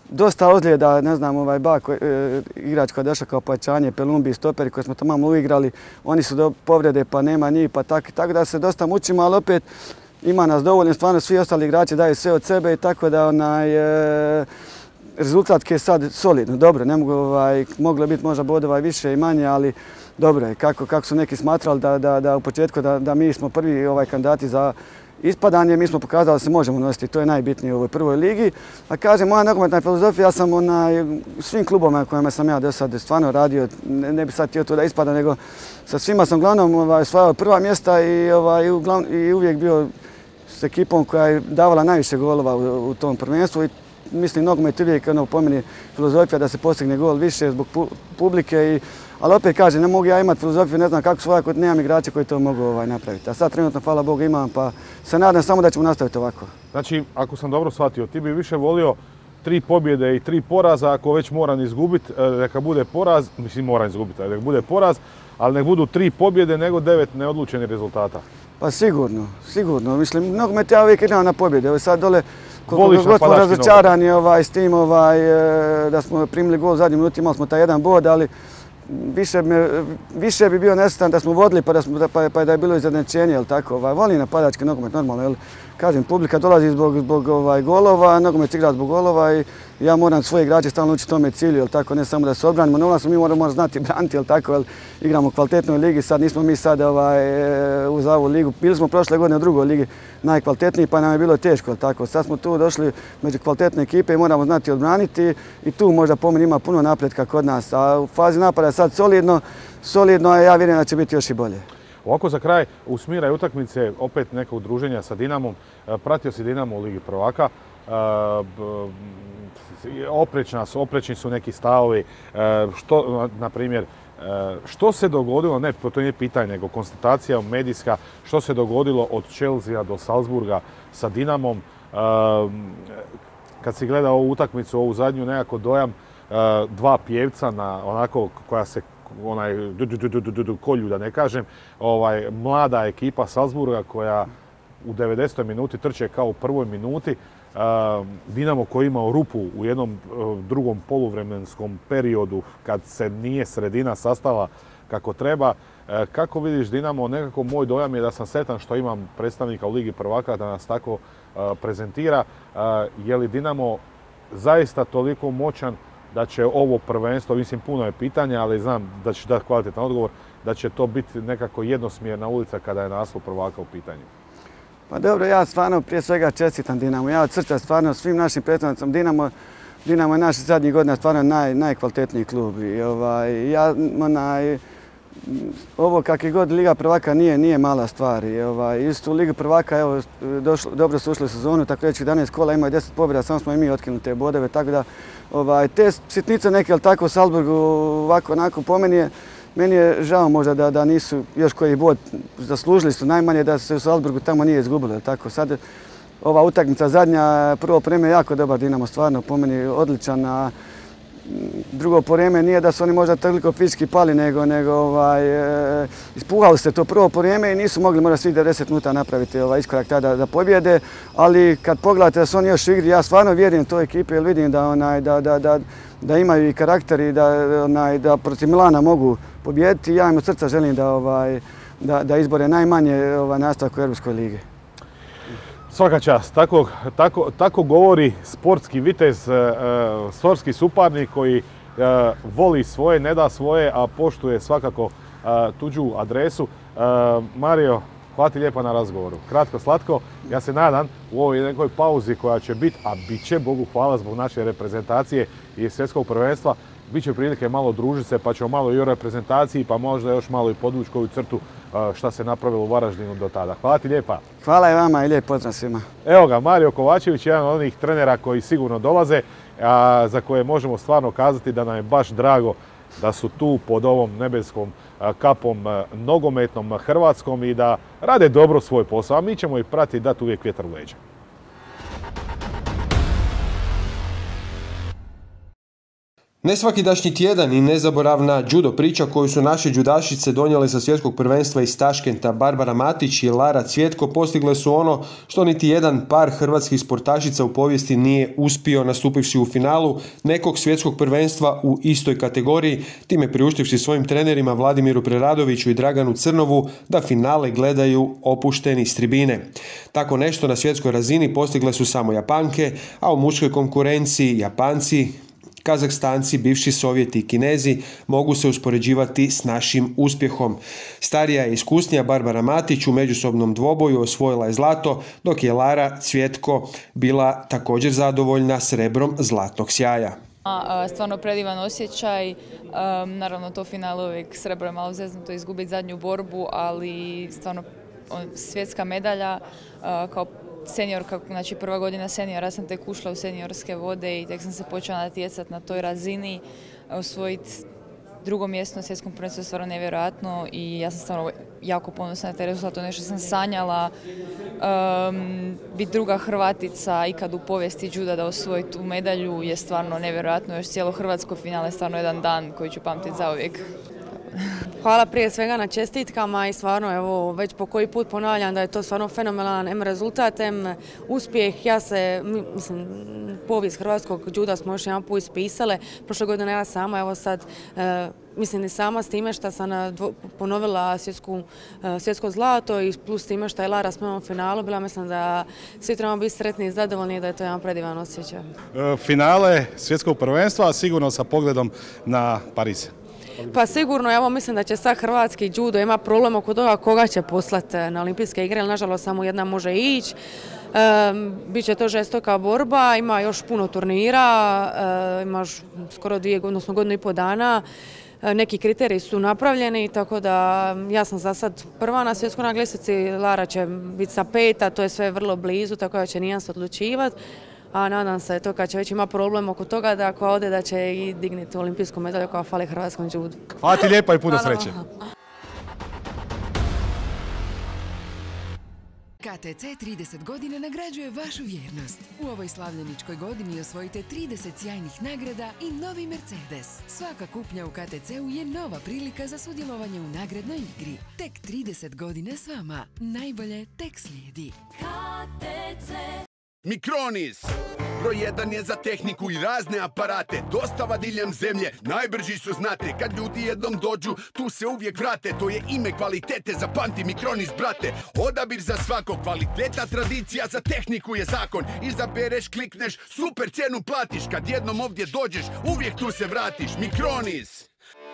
dosta ozljeda, ne znam, ovaj Bako, e, igrač koja je došla kao pojačanje, Pelumbi, stoperi koji smo tamo uigrali, oni su do povrede pa nema njih, pa tako, tako da se dosta mučimo, ali opet ima nas dovoljno, stvarno svi ostali igrači daju sve od sebe i tako da onaj, e, rezultat je sad solidno, dobro, ne mogu, ovaj, moglo biti možda bodova više i manje, ali dobro je, kako, kako su neki smatrali da, da, da u početku da, da mi smo prvi ovaj, kandidati za ispadanje, mi smo pokazali da se možemo nositi, to je najbitnije u ovoj prvoj ligi. A kažem, moja nogometna filozofija, ja sam onaj, u svim klubovima kojima sam ja do sad stvarno radio, ne, ne bi sad htio to da ispada, nego sa svima sam uglavnom ovaj, osvajao prva mjesta i, ovaj, uglavn, i uvijek bio s ekipom koja je davala najviše golova u, u tom prvenstvu. I mislim, nogomet uvijek ono, po meni filozofija da se postigne gol više zbog pu, publike. I, ali opet kažem, ne mogu ja imati filozofiju, ne znam kako svoja, kod nemam igrače koji to mogu ovaj, napraviti. A sad trenutno, hvala Bogu, imam, pa se nadam samo da ćemo nastaviti ovako. Znači, ako sam dobro shvatio, ti bi više volio tri pobjede i tri poraza, ako već moram izgubiti, neka bude poraz, mislim moram izgubiti, neka bude poraz, ali nek budu tri pobjede nego devet neodlučenih rezultata. Pa sigurno, sigurno. Mislim, nogomet ja uvijek idem na pobjede. Evo sad dole, koliko god smo razočarani ovaj, s tim ovaj, da smo primili gol u zadnjim minuti, imali smo taj jedan bod, ali više, me, više bi bio nesretan da smo vodili pa da, smo, pa, pa da je bilo izjednačenje, jel tako? Ovaj, volim napadački nogomet normalno, jel? Kažem, publika dolazi zbog, zbog ovaj, golova, nogomet igra zbog golova i ja moram svoje igrače stalno učiti tome cilju, jel tako? Ne samo da se obranimo, no mi moramo znati braniti, jel tako? Jel? Igramo u kvalitetnoj ligi, sad nismo mi sad ovaj, uz ovu ligu, bili smo prošle godine u drugoj ligi najkvalitetniji pa nam je bilo teško, jel tako? Sad smo tu došli među kvalitetne ekipe i moramo znati odbraniti i tu možda po meni ima puno napretka kod nas, a u fazi napada je sad solidno, solidno, a ja vjerujem da će biti još i bolje. Ovako za kraj, u smiraj utakmice, opet nekog druženja sa Dinamom, pratio si Dinamo u Ligi prvaka, oprečni su neki stavovi, što, na primjer, što se dogodilo, ne, to nije pitanje, nego konstatacija medijska, što se dogodilo od Chelsea do Salzburga sa Dinamom, kad si gledao ovu utakmicu, ovu zadnju, nekako dojam, dva pjevca na onako koja se onaj du, du, du, du, du, kolju, da ne kažem, ovaj, mlada ekipa Salzburga koja u devedesetoj minuti trče kao u prvoj minuti. Dinamo koji je imao rupu u jednom drugom poluvremenskom periodu kad se nije sredina sastala kako treba. Kako vidiš Dinamo? Nekako moj dojam je da sam sretan što imam predstavnika u Ligi prvaka da nas tako prezentira. Je li Dinamo zaista toliko moćan da će ovo prvenstvo, mislim puno je pitanja, ali znam da će dati kvalitetan odgovor, da će to biti nekako jednosmjerna ulica kada je naslov prvaka u pitanju? Pa dobro, ja stvarno prije svega čestitam Dinamo. Ja od srca stvarno svim našim predstavnicama Dinamo, Dinamo je naš zadnjih godina stvarno naj, najkvalitetniji klub. I, ovaj, ja, onaj, ovo kakvi god Liga prvaka nije, nije mala stvar. I, ovaj, isto u Ligi prvaka, evo, došlo, dobro su ušli u sezonu, tako reći jedanaest kola, imaju deset pobjeda, samo smo i mi otkinuli te bodove, tako da ovaj, te sitnice neke, ali tako u Salzburgu, ovako, onako, po meni je, meni je žao možda da, da nisu još koji bod zaslužili su najmanje da se u Salzburgu tamo nije izgubilo. Tako sad ova utakmica zadnja, prvo vrijeme je jako dobar Dinamo, stvarno po meni odličan. A drugo vrijeme nije da su oni možda toliko fizički pali, nego, nego ovaj, e, ispuhali se to prvo vrijeme i nisu mogli možda svih devedeset minuta napraviti ovaj, iskorak tada da pobjede. Ali kad pogledate da su oni još u igri, ja stvarno vjerujem toj ekipi jer vidim da, onaj, da, da, da, da imaju i karakter i da, onaj, da protiv Milana mogu pobijediti. Ja im od srca želim da, ovaj, da, da izbore najmanje ovaj, nastavak u Europskoj ligi. Svaka čast. Tako, tako, tako govori sportski vitez, uh, sportski suparnik koji uh, voli svoje, ne da svoje, a poštuje svakako uh, tuđu adresu. Uh, Mario, hvala ti lijepa na razgovoru. Kratko, slatko. Ja se nadam u ovoj nekoj pauzi koja će biti, a bit će, Bogu hvala, zbog naše reprezentacije i svjetskog prvenstva, bit će prilike malo družiti se, pa ćemo malo i o reprezentaciji, pa možda još malo i podvući koju crtu šta se napravilo u Varaždinu do tada. Hvala ti lijepa. Hvala i vama i lijep pozdrav svima. Evo ga, Mario Kovačević, jedan od onih trenera koji sigurno dolaze, a za koje možemo stvarno kazati da nam je baš drago da su tu pod ovom nebeskom kapom nogometnom hrvatskom i da rade dobro svoj posao, a mi ćemo ih pratiti i dati uvijek vjetar u leđa. Nesvakidašnji tjedan i nezaboravna judo priča koju su naše judašice donijele sa svjetskog prvenstva iz Taškenta. Barbara Matić i Lara Cvjetko postigle su ono što niti jedan par hrvatskih sportašica u povijesti nije uspio, nastupivši u finalu nekog svjetskog prvenstva u istoj kategoriji, time priuštivši svojim trenerima Vladimiru Preradoviću i Draganu Crnovu da finale gledaju opušteni s tribine. Tako nešto na svjetskoj razini postigle su samo Japanke, a u muškoj konkurenciji Japanci, Kazahstanci, bivši Sovjeti i Kinezi mogu se uspoređivati s našim uspjehom. Starija i iskusnija Barbara Matić u međusobnom dvoboju osvojila je zlato, dok je Lara Cvjetko bila također zadovoljna srebrom zlatnog sjaja. Stvarno predivan osjećaj, naravno to finale uvijek srebro je malo zeznuto izgubiti zadnju borbu, ali stvarno svjetska medalja kao seniorka, znači prva godina seniora, ja sam tek ušla u seniorske vode i tek sam se počela natjecati na toj razini, osvojiti drugo mjesto na svjetskom prvenstvu je stvarno nevjerojatno i ja sam stvarno jako ponosna na taj rezultat, to nešto sam sanjala, um, biti druga Hrvatica ikad u povijesti juda da osvoji tu medalju je stvarno nevjerojatno, još cijelo hrvatsko finale je stvarno jedan dan koji ću pamtiti zauvijek. Hvala prije svega na čestitkama i stvarno evo već po koji put ponavljam da je to stvarno fenomenalan em rezultat, em uspjeh. Ja se, mislim, povijest hrvatskog juda smo još jedan put ispisale. Prošle godine ja sama, evo sad, e, mislim i sama s time što sam dvo, ponovila svjetsku, e, svjetsko zlato i plus time što je Lara s mnom u finalu bila, mislim da svi trebamo biti sretni i zadovoljni i da je to jedan predivan osjećaj. Finale svjetskog prvenstva, sigurno sa pogledom na Pariz. Pa sigurno, evo mislim da će sad hrvatski judo ima problem oko toga koga će poslati na olimpijske igre, ali nažalost samo jedna može ići. E, Biće to žestoka borba, ima još puno turnira, e, ima još skoro dvije, odnosno godinu i pol dana. E, neki kriteriji su napravljeni, tako da ja sam za sad prva na svjetskoj na ljestvici, Lara će biti sa peta, to je sve vrlo blizu, tako da će nijedan se odlučivati. A nadam se to kad će već ima problem oko toga da ako ode da će i digniti olimpijsku medalju koja fali hrvatskom judu. Hvala ti lijepa i puno sreće. K T C trideset godina nagrađuje vašu vjernost. U ovoj slavljeničkoj godini osvojite trideset sjajnih nagrada i novi Mercedes. Svaka kupnja u K T C-u je nova prilika za sudjelovanje u nagradnoj igri. Tek trideset godina s vama. Najbolje tek slijedi. K T C Mikronis. Broj jedan je za tehniku i razne aparate. Dostava diljem zemlje, najbrži su znate. Kad ljudi jednom dođu, tu se uvijek vrate. To je ime kvalitete, zapamti Mikronis, brate. Odabir za svako, kvaliteta, tradicija, za tehniku je zakon. Izabereš, klikneš, super cijenu platiš. Kad jednom ovdje dođeš, uvijek tu se vratiš. Mikronis.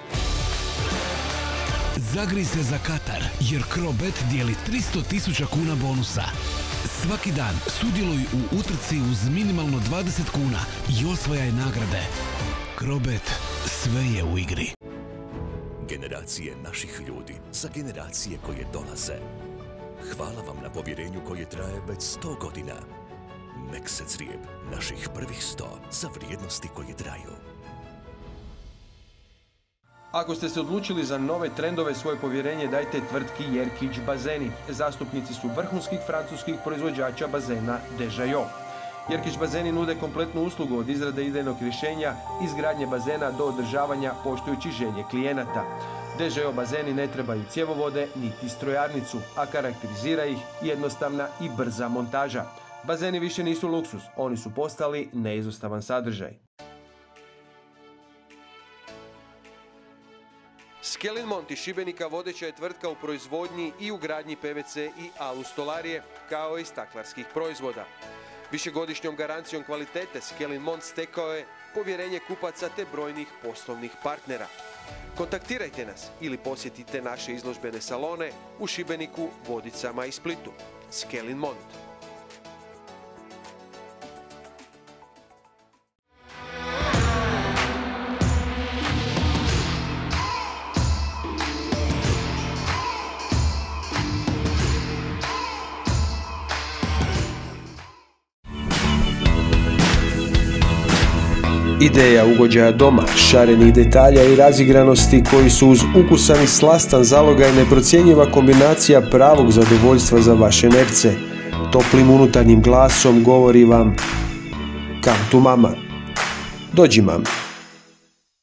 Zagri se za Katar, jer Crobet dijeli tristo tisuća kuna bonusa. Svaki dan sudjeluj u utrci uz minimalno dvadeset kuna i osvajaj nagrade. Crobet, sve je u igri. Generacije naših ljudi za generacije koje dolaze. Hvala vam na povjerenju koje traje već sto godina. Nek se crijeb naših prvih sto za vrijednosti koje traju. Ako ste se odlučili za nove trendove, svoje povjerenje dajte tvrtki Jerkić Bazeni. Zastupnici su vrhunskih francuskih proizvođača bazena Dežajo. Jerkić Bazeni nude kompletnu uslugu od izrade idejnog rješenja, izgradnje bazena do održavanja poštujući želje klijenata. Dežajo bazeni ne trebaju cjevovode niti strojarnicu, a karakterizira ih jednostavna i brza montaža. Bazeni više nisu luksuz, oni su postali neizostavan sadržaj. Skelinmont iz Šibenika vodeća je tvrtka u proizvodnji i ugradnji P V C i alu stolarije, kao i staklarskih proizvoda. Višegodišnjom garancijom kvalitete Skelinmont stekao je povjerenje kupaca te brojnih poslovnih partnera. Kontaktirajte nas ili posjetite naše izložbene salone u Šibeniku, Vodicama i Splitu. Skelinmont. Ideja ugođaja doma, šarenih detalja i razigranosti koji su uz ukusan i slastan zalogaj neprocjenjiva kombinacija pravog zadovoljstva za vaše nerce. Toplim unutarnjim glasom govori vam: Come to mama. Dođi, mam.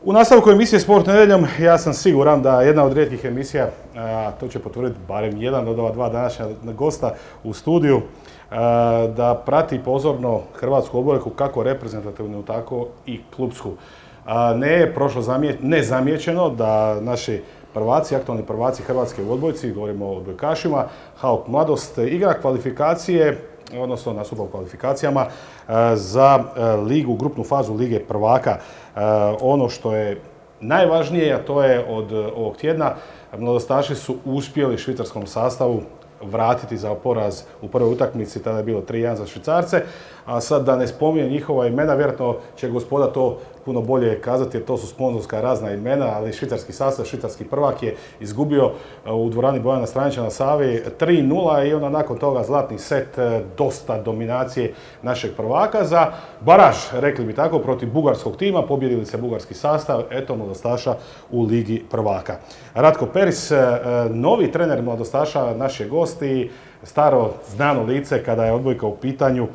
U nastavku emisije Sport nedjeljom ja sam siguran da jedna od rijetkih emisija, a, to će potvrditi barem jedan od ova dva današnja gosta u studiju, a, da prati pozorno hrvatsku odbojku kako reprezentativnu, tako i klupsku. A, ne je prošlo zamje, nezamijećeno da naši prvaci, aktualni prvaci hrvatske u odbojci, govorimo o odbojkašima, Hauk Mladost, igra kvalifikacije, odnosno nastupa u kvalifikacijama za ligu, grupnu fazu Lige prvaka. Ono što je najvažnije, a to je od ovog tjedna, mladostaši su uspjeli švicarskom sastavu vratiti za poraz u prvoj utakmici, tada je bilo tri jedan za Švicarce, a sad da ne spominjem njihova imena, vjerojatno će gospoda to puno bolje kazati jer to su sponzorska razna imena, ali švicarski sastav, švicarski prvak je izgubio u dvorani Bojana Stranića na Savi tri nula i onda nakon toga zlatni set, dosta dominacije našeg prvaka za baraž, rekli bi tako, protiv bugarskog tima, pobjedili se bugarski sastav, eto mladostaša u Ligi prvaka. Ratko Peris, novi trener mladostaša, naš je gost i staro znano lice kada je odbojka u pitanju,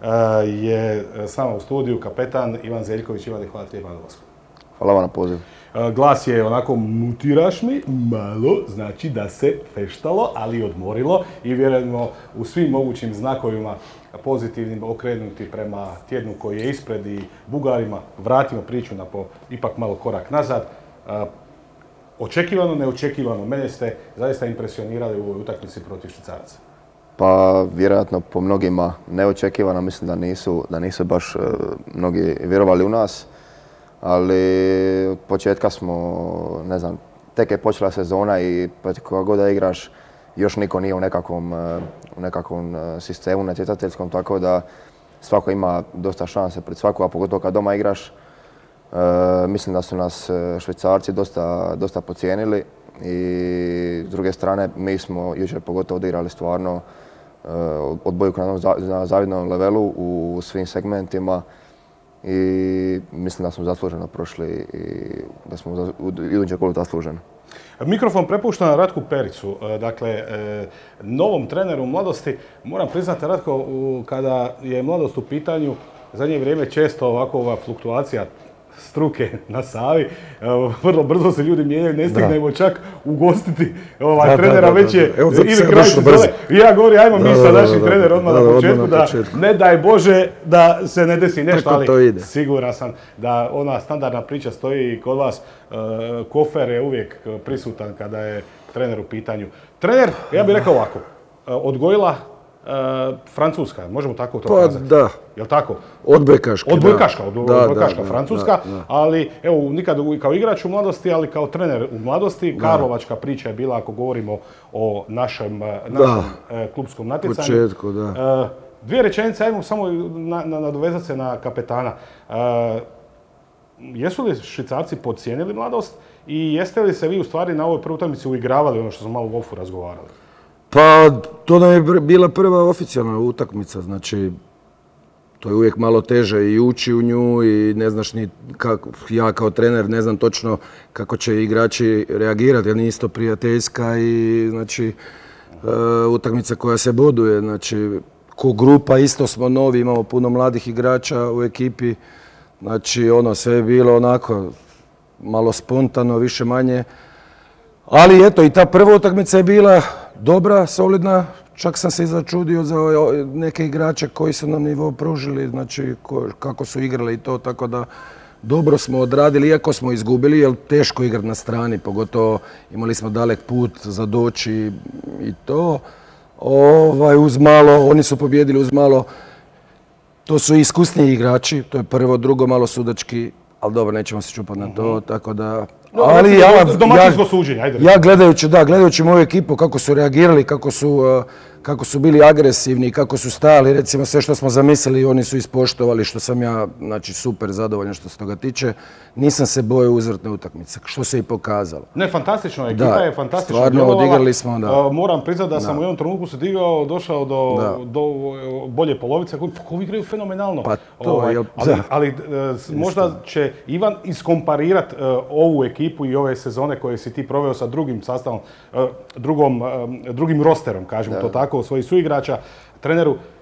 je s nama u studiju kapetan Ivan Zeljković. Ivan, hvala ti lijepa na dolazku. Hvala vam na pozivu. Glas je onako mutiraš mi, malo, znači da se feštalo, ali odmorilo i vjerujemo u svim mogućim znakovima pozitivnim okrenuti prema tjednu koji je ispred i Bugarima. Vratimo priču na po ipak malo korak nazad. Očekivano, neočekivano, mene ste zaista impresionirali u ovoj utakmici protiv Švicaraca. Pa vjerojatno po mnogima neočekivano, mislim da nisu, da nisu baš uh, mnogi vjerovali u nas, ali od početka smo, ne znam, tek je počela sezona i kako god da igraš, još niko nije u nekakvom, uh, u nekakvom uh, sistemu natjecateljskom, tako da svako ima dosta šanse pred svaku, a pogotovo kad doma igraš. Uh, mislim da su nas Švicarci dosta, dosta podcijenili i s druge strane mi smo jučer pogotovo odigrali stvarno uh, odbojku na, na zavidnom levelu u svim segmentima i mislim da smo zasluženo prošli i da smo u idućem kolu zasluženi. Mikrofon prepušta Ratku Pericu, dakle, novom treneru mladosti. Moram priznati, Ratko, kada je mladost u pitanju, zadnje vrijeme često ovako ova fluktuacija struke na Savi, vrlo brzo se ljudi mijenjaju, ne stignemo čak ugostiti ovaj da, trenera, da, da, već je da, da. Evo, ili kraj sezone. I ja govorim, ajmo mi sa našim trenerom odmah na početku, da ne daj Bože da se ne desi nešto, ali siguran sam da ona standardna priča stoji i kod vas. Kofer je uvijek prisutan kada je trener u pitanju. Trener, ja bih rekao ovako, odgojila Uh, Francuska, možemo tako to pa, kazati? Da. Jel' tako? Odbojkaška, Odbojkaška, da. odbojkaška da, Francuska, da, da. ali evo, nikad kao igrač u mladosti, ali kao trener u mladosti. Da. Karlovačka priča je bila, ako govorimo o našem, našem uh, klubskom natjecanju. Početku, da. Uh, dvije rečenice, ajmo samo nadovezati na, se na kapetana. Uh, jesu li Švicarci podcijenili mladost i jeste li se vi u stvari na ovoj prvoj utakmici uigravali ono što smo malo u ofu razgovarali? Pa, to nam je bila prva oficijalna utakmica, znači to je uvijek malo teže i ući u nju i ne znaš ni kako, ja kao trener ne znam točno kako će igrači reagirati, jer nije isto prijateljska i znači uh, utakmica koja se boduje, znači ko grupa isto smo novi, imamo puno mladih igrača u ekipi, znači ono sve je bilo onako malo spontano, više manje. Ali eto, i ta prva utakmica je bila dobra, solidna. Čak sam se i začudio za neke igrače koji su nam nivo pružili, znači kako su igrali i to, tako da dobro smo odradili, iako smo izgubili, jer teško igrati na strani, pogotovo imali smo dalek put za doći i to. Ovaj, uz malo, oni su pobjedili uz malo, to su iskusniji igrači, to je prvo, drugo malo sudački, ali dobro, nećemo se čupati na to, tako da... No, ali ja, domaćinsko suđenje, ajde. Ja gledajući, da, gledajući moju ekipu, kako su reagirali, kako su, kako su bili agresivni, kako su stajali, recimo sve što smo zamislili, oni su ispoštovali, što sam ja, znači, super zadovoljan što se toga tiče. Nisam se bojao uzvratne utakmice, što se i pokazalo. Ne, fantastično, ekipa da, je fantastično stvarno djelovala. Odigrali smo, da. Moram priznati da, da sam u jednom trenutku se digao, došao do, do bolje polovice, koji igraju fenomenalno. Pa to, ovaj, jel, ali, ali možda će Ivan iskomparirati ovu ekipu i ove sezone koje si ti proveo sa drugim sastavom, drugom, drugim rosterom, kažemo to tako, svojih suigrača. Treneru,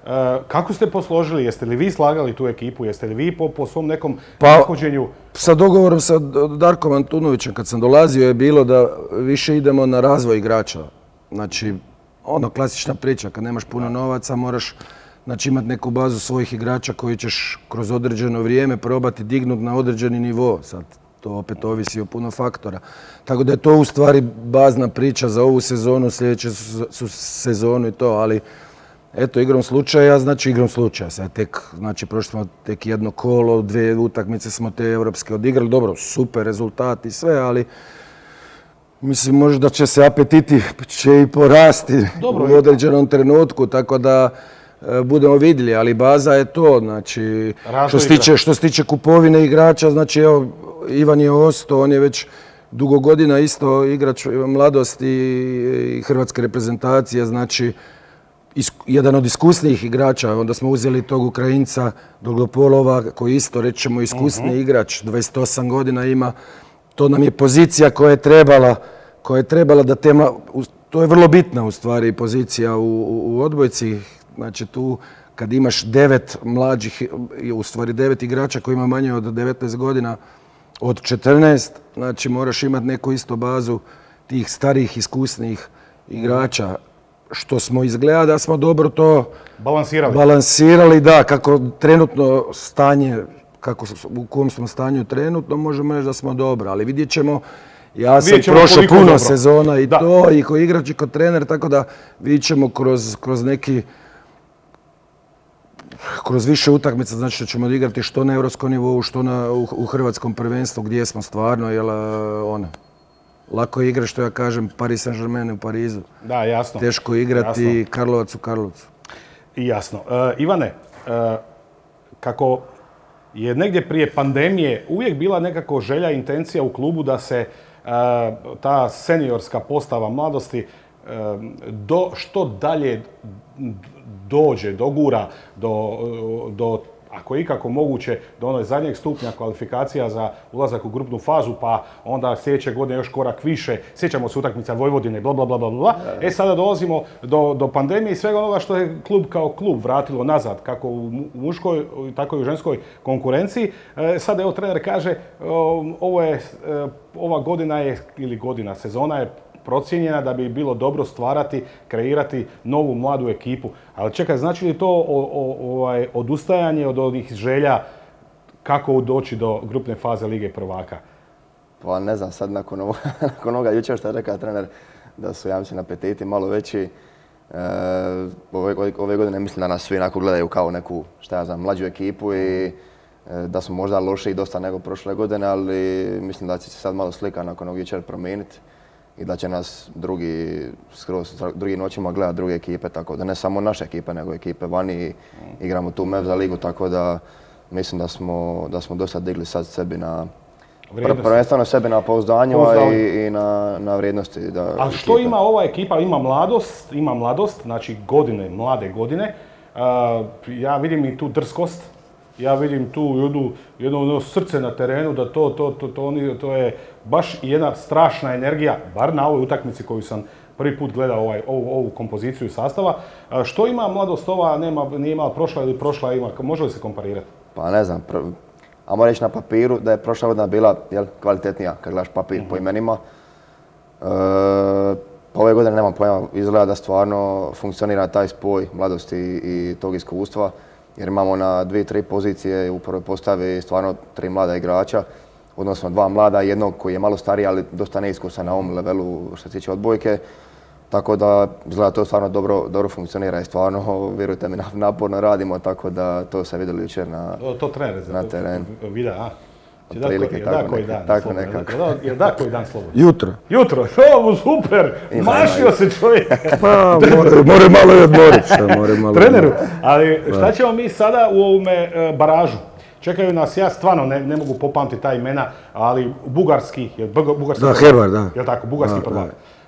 Kako ste posložili? Jeste li vi slagali tu ekipu? Jeste li vi po, po svom nekom pa, nahođenju? Sa dogovorom sa Darkom Antunovićem kad sam dolazio je bilo da više idemo na razvoj igrača. Znači, ono klasična priča, kad nemaš puno novaca moraš znači, imati neku bazu svojih igrača koji ćeš kroz određeno vrijeme probati dignuti na određeni nivo. Sad, to opet ovisi o puno faktora. Tako da je to u stvari bazna priča za ovu sezonu, sljedeću su sezonu i to, ali eto, igrom slučaja, znači igrom slučaja. Sad tek, znači prošli smo tek jedno kolo, dvije utakmice smo te europske odigrali. Dobro, super rezultati i sve, ali mislim možda će se apetiti će i porasti Dobro, u određenom trenutku, tako da e, budemo vidjeli, ali baza je to, znači što se tiče, što se tiče kupovine igrača, znači evo, Ivan je ostao, on je već dugo godina isto igrač mladosti i hrvatske reprezentacije, znači jedan od iskusnijih igrača. Onda smo uzeli tog Ukrajinca Dolgopolova koji isto, rećemo, iskusni igrač, dvadeset osam godina ima. To nam je pozicija koja je trebala, koja je trebala da tema, to je vrlo bitna u stvari pozicija u, u, u odbojci. Znači tu kad imaš devet mlađih, u stvari devet igrača koji ima manje od devetnaest godina, od četrnaest, znači moraš imati neku isto bazu tih starijih, iskusnijih igrača, što smo izgleda da smo dobro to balansirali. Balansirali, da, kako trenutno stanje, kako, u kom smo stanju trenutno, možemo reći da smo dobro, ali vidjet ćemo, ja sam prošao puno dobro. Sezona i da. To, i ko igrač i ko trener, tako da vidjet ćemo kroz, kroz neki kroz više utakmica, znači što ćemo odigrati što na europskom nivou, što na, u, u hrvatskom prvenstvu, gdje smo stvarno, jel, ono, lako je igrati, što ja kažem, Paris Saint-Germain u Parizu. Da, jasno. Teško igrati jasno. Karlovac u Karlovcu. I jasno. Uh, Ivane, uh, kako je negdje prije pandemije uvijek bila nekako želja, intencija u klubu da se uh, ta seniorska postava mladosti uh, do, što dalje dođe, dogura do, do ako je ikako moguće, do onog zadnjeg stupnja kvalifikacija za ulazak u grupnu fazu, pa onda sljedeće godine još korak više. Sjećamo se utakmica Vojvodine, bla, bla, bla, bla, bla. E, sada dolazimo do, do pandemije i svega onoga što je klub kao klub vratilo nazad, kako u muškoj, tako i u ženskoj konkurenciji. E, sad evo trener kaže, ovo je, ova godina je, ili godina, sezona je procijenjena da bi bilo dobro stvarati, kreirati novu mladu ekipu. Ali čekaj, znači li to o, o, ovaj, odustajanje od ovih želja kako doći do grupne faze Lige prvaka? Pa ne znam, sad nakon ovoga, nakon ovoga jučer što je rekao trener da su, ja mislim, apetiti malo veći. E, ove, ove godine mislim da nas svi onako gledaju kao neku, šta ja znam, mlađu ekipu i e, da smo možda lošiji dosta nego prošle godine, ali mislim da će se sad malo slika nakon ovog jučer promijeniti i da će nas drugi, skroz drugim očima gledati druge ekipe, tako da ne samo naše ekipe, nego ekipe vani i igramo tu mev za ligu, tako da mislim da smo, da smo dosta digli sad sebi na, prvenstveno sebi na pouzdanju i, i na, na vrijednosti. Da, a što ekipe. Ima ova ekipa? Ima mladost, ima mladost, znači godine, mlade godine. Uh, ja vidim i tu drskost. Ja vidim tu jednu, jedno srce na terenu, da to, to, to, to, to je baš jedna strašna energija, bar na ovoj utakmici koju sam prvi put gledao ovaj, ovu, ovu kompoziciju sastava. Što ima mladost ova, nema, nije imala prošla ili prošla ima, može li se komparirati? Pa ne znam, pr... ajmo reći na papiru da je prošla godina bila jel, kvalitetnija, kad gledaš papir uh-huh. po imenima. E, ove godine nemam pojma, izgleda da stvarno funkcionira taj spoj mladosti i, i tog iskustva. Jer imamo na dvije, tri pozicije u prvoj postavi stvarno tri mlada igrača, odnosno dva mlada, jednog koji je malo stariji, ali dosta neiskusan na ovom levelu što se tiče odbojke. Tako da izgleda to stvarno dobro, dobro funkcionira i stvarno, vjerujte mi, naporno radimo, tako da to se vidjeli jučer na, to, to trener, na terenu. Videa, a? Prilike, je da koji dan tako slobodno? nekako. Je da koji dan slobodno? Jutro. Jutro, to super, mašio se čovjek. Pa, more, more malo i odmoriti što, more malo. Treneru, ali šta ćemo mi sada u ovome e, baražu? Čekaju nas, ja stvarno ne, ne mogu popamtiti ta imena, ali bugarski, je bugarski da, Hebar, da. Jel tako, bugarski prvak.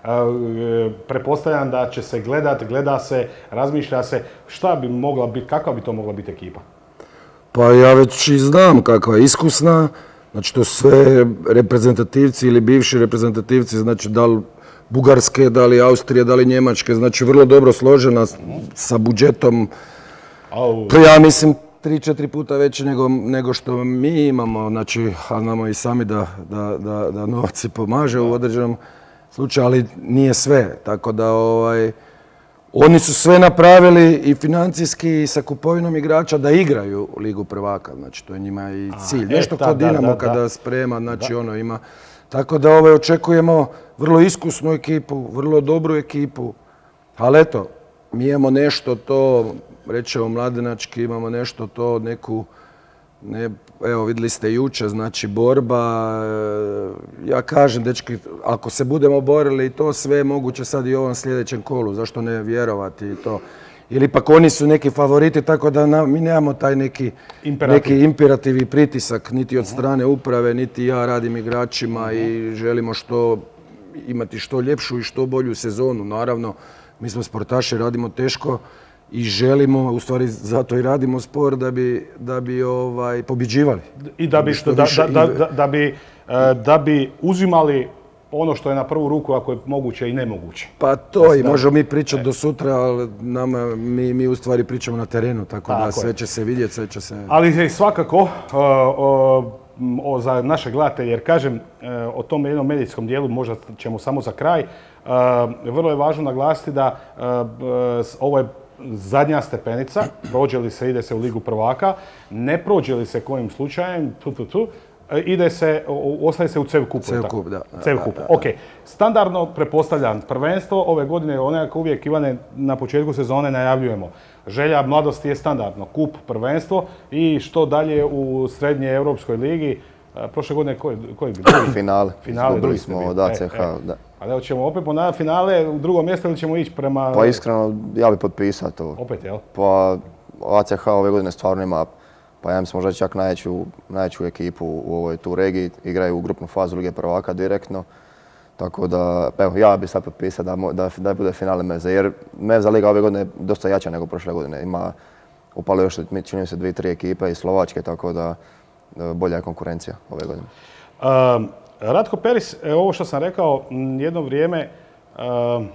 Prepostavljam da će se gledat, gleda se, razmišlja se, šta bi mogla biti, kakva bi to mogla biti ekipa? Pa ja već i znam kakva je iskusna, znači to su sve reprezentativci ili bivši reprezentativci, znači da li Bugarske, da li Austrije, da li Njemačke, znači vrlo dobro složena sa budžetom Pa ja mislim tri, četiri puta veće nego, nego što mi imamo, znači, a znamo i sami da, da, da, da novac pomaže u određenom slučaju, ali nije sve, tako da ovaj, oni su sve napravili i financijski i sa kupovinom igrača da igraju Ligu prvaka, znači to je njima i cilj. Nešto kao Dinamo kada sprema, znači ono ima. Tako da ovaj, očekujemo vrlo iskusnu ekipu, vrlo dobru ekipu, ali eto, mi imamo nešto to, rećemo mladenački, imamo nešto to, neku, ne, evo vidjeli ste jučer, znači borba, ja kažem dečki, ako se budemo borili i to sve je moguće sad i u ovom sljedećem kolu, zašto ne vjerovati i to. Ili ipak oni su neki favoriti, tako da na, mi nemamo taj neki imperativ. neki imperativ i pritisak, niti od strane uprave, niti ja radim igračima i želimo što, imati što ljepšu i što bolju sezonu. Naravno, mi smo sportaši, radimo teško i želimo, u stvari zato i radimo sport da bi, da bi ovaj, pobjeđivali. I da bi, što da, više, da, da, da, bi, da bi uzimali ono što je na prvu ruku, ako je moguće i nemoguće. Pa to i možemo mi pričati do sutra, ali nama, mi, mi u stvari pričamo na terenu, tako, tako da sve će se vidjeti, sve će se... Ali svakako uh, uh, o, za naše gledatelje, jer kažem, uh, o tom jednom medijskom dijelu možda ćemo samo za kraj, uh, vrlo je važno naglasiti da uh, uh, ovo je zadnja stepenica, prođe li se, ide se u Ligu prvaka, ne prođe li se kojim slučajem, tu, tu, tu, ide se, ostaje se u C E V kupu. C E V kup, da. C E V kupu, ok. Standardno pretpostavljam prvenstvo ove godine, onako uvijek Ivane na početku sezone najavljujemo. Želja mladosti je standardno, kup, prvenstvo i što dalje u srednje Europskoj ligi. Prošle godine koji je bilo? Finale. Finale, Izgubili smo od A C H, da. Ali evo ćemo opet ponavljati finale u drugom mjestu ili ćemo ići prema... Pa iskreno, ja bih potpisao to. Opet, jel? Pa A C H ove godine stvarno ima, pa ja mislim možda čak najveću, najveću ekipu u ovoj tu regiji. Igraju u grupnu fazu Lige prvaka direktno. Tako da, evo, ja bih sad potpisao da, da, da bude finale Meze. Jer Meza Liga ove godine je dosta jača nego prošle godine. Ima, upalo još, čini se, dvije, tri ekipe iz Slovačke, tako da bolja je konkurencija ove godine. Um, Ratko Peris, ovo što sam rekao, jedno vrijeme um,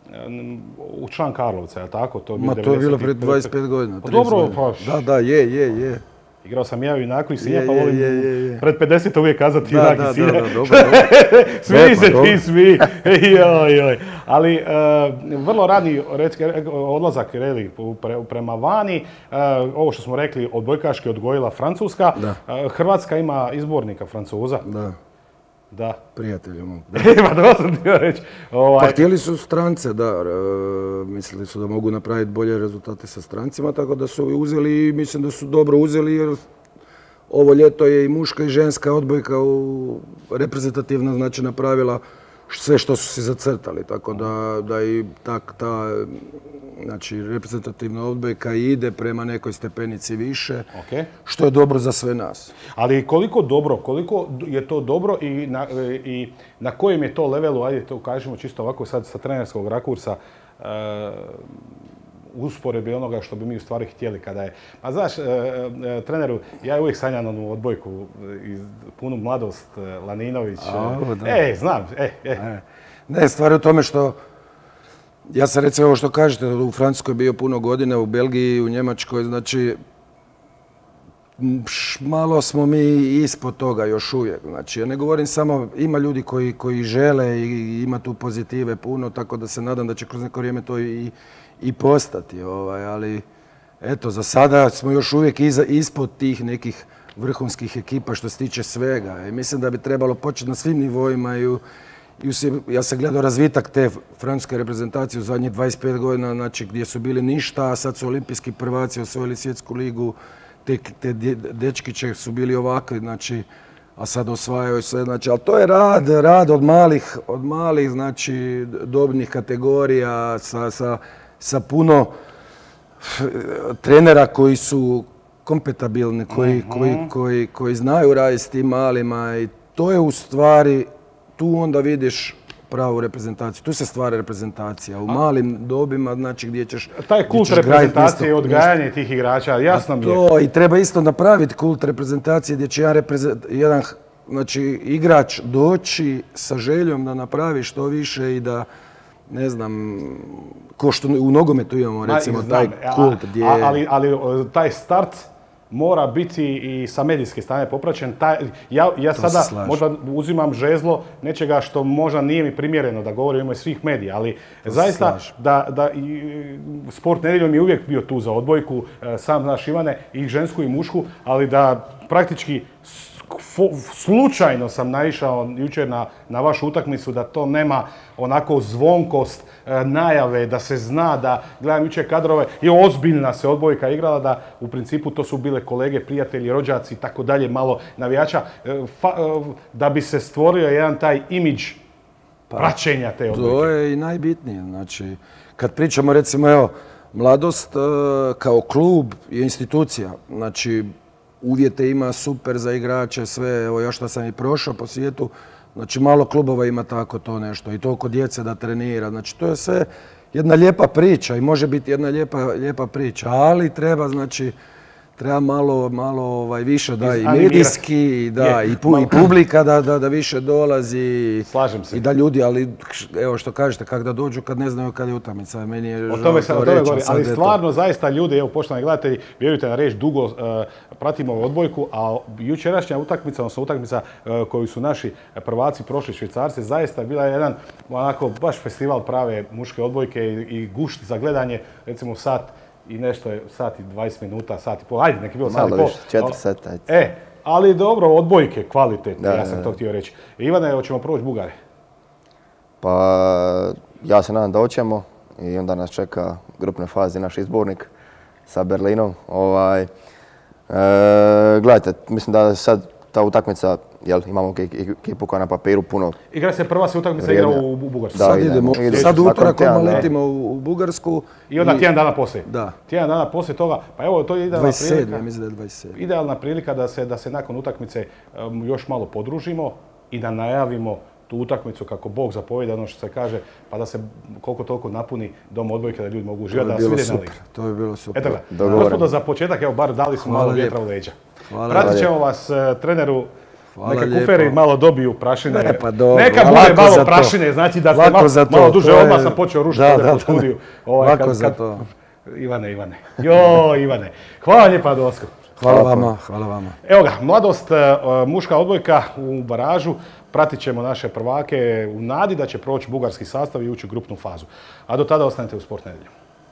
u član Karlovca, je li tako? To je Ma to je bilo pred dvadeset pet godina. Pa dobro, pa... Da, da, je, je, je. Igrao sam ja u Junaku i Sinja, pa volim je, je, je. pred pedeset uvijek kazati Junak i Sinja. Da, da, da, dobro, dobro. Svi se ti svi. Joj, joj. Ali uh, vrlo radni odlazak reli, pre, prema vani. Uh, ovo što smo rekli, odbojkaški odgojila Francuska. Uh, Hrvatska ima izbornika Francuza. Da. Da. Prijatelju mog. Pa to sam htio reći. Ovaj... Pa htjeli su strance, da. E, mislili su da mogu napraviti bolje rezultate sa strancima, tako da su uzeli i mislim da su dobro uzeli jer ovo ljeto je i muška i ženska odbojka u reprezentativna, znači napravila sve što su si zacrtali, tako da, da i tak, ta znači, reprezentativna odbojka ide prema nekoj stepenici više, okay. Što je dobro za sve nas. Ali koliko dobro, koliko je to dobro i na, i na kojem je to levelu, ajde to kažemo čisto ovako sad sa trenerskog rakursa, uh, usporedbi onoga što bi mi u stvari htjeli kada je... Pa znaš, e, e, treneru, ja uvijek sanjam onu odbojku, iz, punu mladost, Laninović. A, e, znam, e, e. Ne, stvar je u tome što, ja sam recimo ovo što kažete, u Francuskoj bio puno godina, u Belgiji, u Njemačkoj, znači, malo smo mi ispod toga još uvijek. Znači, ja ne govorim samo, ima ljudi koji, koji žele i ima tu pozitive puno, tako da se nadam da će kroz neko vrijeme to i i postati, ovaj, ali eto, za sada smo još uvijek iza, ispod tih nekih vrhunskih ekipa što se tiče svega. I mislim da bi trebalo početi na svim nivoima i, u, i u, ja sam gledao razvitak te francuske reprezentacije u zadnjih dvadeset pet godina, znači gdje su bili ništa, a sad su olimpijski prvaci, osvojili svjetsku ligu, te, te dečkiće su bili ovakvi, znači, a sad osvajaju sve, znači, ali to je rad, rad od malih, od malih, znači, dobnih kategorija sa, sa sa puno trenera koji su kompetabilni, koji, koji, koji, koji znaju raditi s tim malima i to je u stvari, tu onda vidiš pravu reprezentaciju. Tu se stvara reprezentacija u malim dobima, znači gdje ćeš... Taj kult reprezentacije i odgajanje tih igrača, jasno mi je. To i treba isto napraviti kult reprezentacije gdje će jedan, jedan znači, igrač doći sa željom da napravi što više i da ne znam, ko što u nogometu imamo, recimo, taj kult gdje... Ali, ali taj start mora biti i sa medijske strane popraćen. Taj, ja, ja sada možda uzimam žezlo nečega što možda nije mi primjereno da govorim u ime svih medija, ali to zaista da, da i, Sport nedjeljom je uvijek bio tu za odbojku, sam znaš Ivane, i žensku i mušku, ali da praktički slučajno sam naišao jučer na, na vašu utakmicu, da to nema onako zvonkost e, najave, da se zna, da gledam jučer kadrove i ozbiljna se odbojka igrala, da u principu to su bile kolege, prijatelji, rođaci i tako dalje, malo navijača, e, fa, e, da bi se stvorio jedan taj imidž praćenja te odbojke. To je i najbitnije. Znači, kad pričamo recimo, evo, Mladost e, kao klub je institucija. Znači, uvjete ima super za igrače, sve, evo ja što sam i prošao po svijetu, znači malo klubova ima tako to nešto i toliko djece da trenira, znači to je sve jedna lijepa priča i može biti jedna lijepa, lijepa priča, ali treba znači treba malo, malo ovaj, više da i medijski, da i, pu, i publika da, da, da više dolazi. Slažem se. I da ljudi, ali evo što kažete, kako da dođu kad ne znaju kad je utakmica. Meni je o tome se o tome govori, ali stvarno zaista ljudi, evo poštovani gledatelji, vjerujte na riječ, dugo uh, pratimo odbojku, a jučerašnja utakmica, odnosno utakmica uh, koju su naši prvaci prošli Švicarci, zaista je bila jedan onako baš festival prave muške odbojke i, i gušt za gledanje, recimo sat i nešto je sat i dvadeset minuta, sat i pol, ajde, neki bilo sat i pol. četiri sata, ajde. E, ali dobro, odbojke, kvalitetne, ja sam to htio reći. Ivane, hoćemo proći Bugare? Pa, ja se nadam da hoćemo i onda nas čeka grupne faze naš izbornik sa Berlinom. Ovaj, e, gledajte, mislim da sad ta utakmica, jel, imamo ekipu koja na papiru puno... Igra se prva se utakmica igra u, u Bugarsku. Da, sad idemo, idemo. Sad utorak odmah letimo u, u Bugarsku. I onda i... tjedan dana poslije. Da. Tjedan dana poslije toga, pa evo to je idealna dvadeset sedam, prilika. Mislim da je dvadeset sedam. Idealna prilika da se, da se nakon utakmice um, još malo podružimo i da najavimo tu utakmicu kako Bog zapovijeda, ono što se kaže, pa da se koliko toliko napuni dom odbojke da ljudi mogu uživati, da nas vide na ligu. To bi bilo super. Eto ga, gospodo, za početak, evo bar dali smo malo vjetra u leđa. Pratit ćemo vas treneru. Hvala neka lijepo. Kuferi malo dobiju prašine. Ne, pa dobro, neka bude malo prašine, znači da ste malo, malo duže, je... odmah sam počeo rušiti ovdje po studiju. Ovaj, lako kad, za kad... to. Ivane, Ivane. Jo, Ivane. Hvala lijepa, Dosko. Hvala, hvala vama, hvala vama. Evo ga, Mladost, muška odbojka u baražu. Pratit ćemo naše prvake u nadi da će proći bugarski sastav i ući u grupnu fazu. A do tada ostanite u Sport nedjeljom.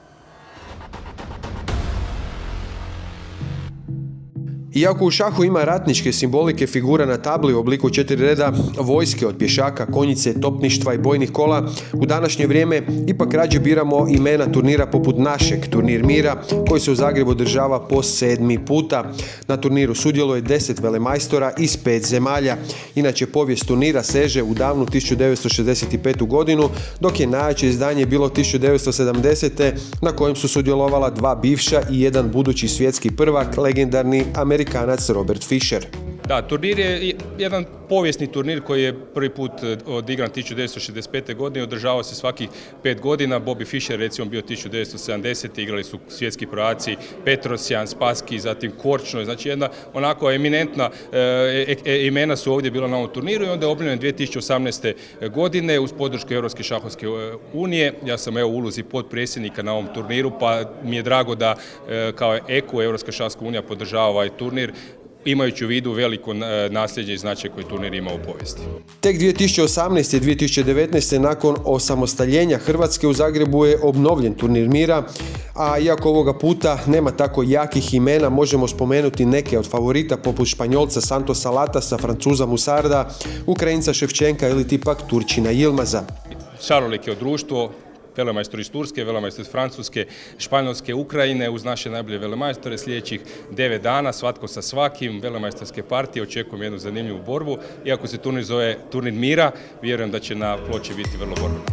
Iako u šahu ima ratničke simbolike figura na tabli u obliku četiri reda vojske od pješaka, konjice, topništva i bojnih kola, u današnje vrijeme ipak rađe biramo imena turnira poput našeg, turnir mira, koji se u Zagrebu održava po sedmi puta. Na turniru sudjeluje deset velemajstora iz pet zemalja. Inače, povijest turnira seže u davnu tisuću devetsto šezdeset petu godinu, dok je najjače izdanje bilo tisuću devetsto sedamdesete na kojem su sudjelovala dva bivša i jedan budući svjetski prvak, legendarni Amerikanac Robert Fischer. Da, turnir je jedan povijesni turnir koji je prvi put odigran tisuću devetsto šezdeset pete. godine, održavao se svakih pet godina. Bobby Fischer recimo bio tisuću devetsto sedamdesete. igrali su svjetski prvaci Petrosjan, Spassky, zatim Korčnoj, znači jedna onako eminentna e, e, imena su ovdje bila na ovom turniru i onda je objavljen dvije tisuće osamnaeste. godine uz podršku Europske šahovske unije. Ja sam evo u ulozi potpredsjednika na ovom turniru, pa mi je drago da e, kao E K U, Europska šahovska unija, podržava ovaj turnir, imajući u vidu veliko nasljeđe i značaj koji turnir ima u povijesti. Tek dvije tisuće osamnaeste. i dvije tisuće devetnaeste. nakon osamostaljenja Hrvatske u Zagrebu je obnovljen turnir mira, a iako ovoga puta nema tako jakih imena, možemo spomenuti neke od favorita poput Španjolca Santosa Latasa, Francuza Musarda, Ukrajinca Ševčenka ili tipak Turčina Yilmaza. Šaroliko je društvo, velemajstor iz Turske, velemajstor iz Francuske, Španjolske, Ukrajine, uz naše najbolje velemajstore sljedećih devet dana, svatko sa svakim, velemajstorske partije, očekujem jednu zanimljivu borbu. Iako se turnir zove turnir mira, vjerujem da će na ploči biti vrlo borbeno.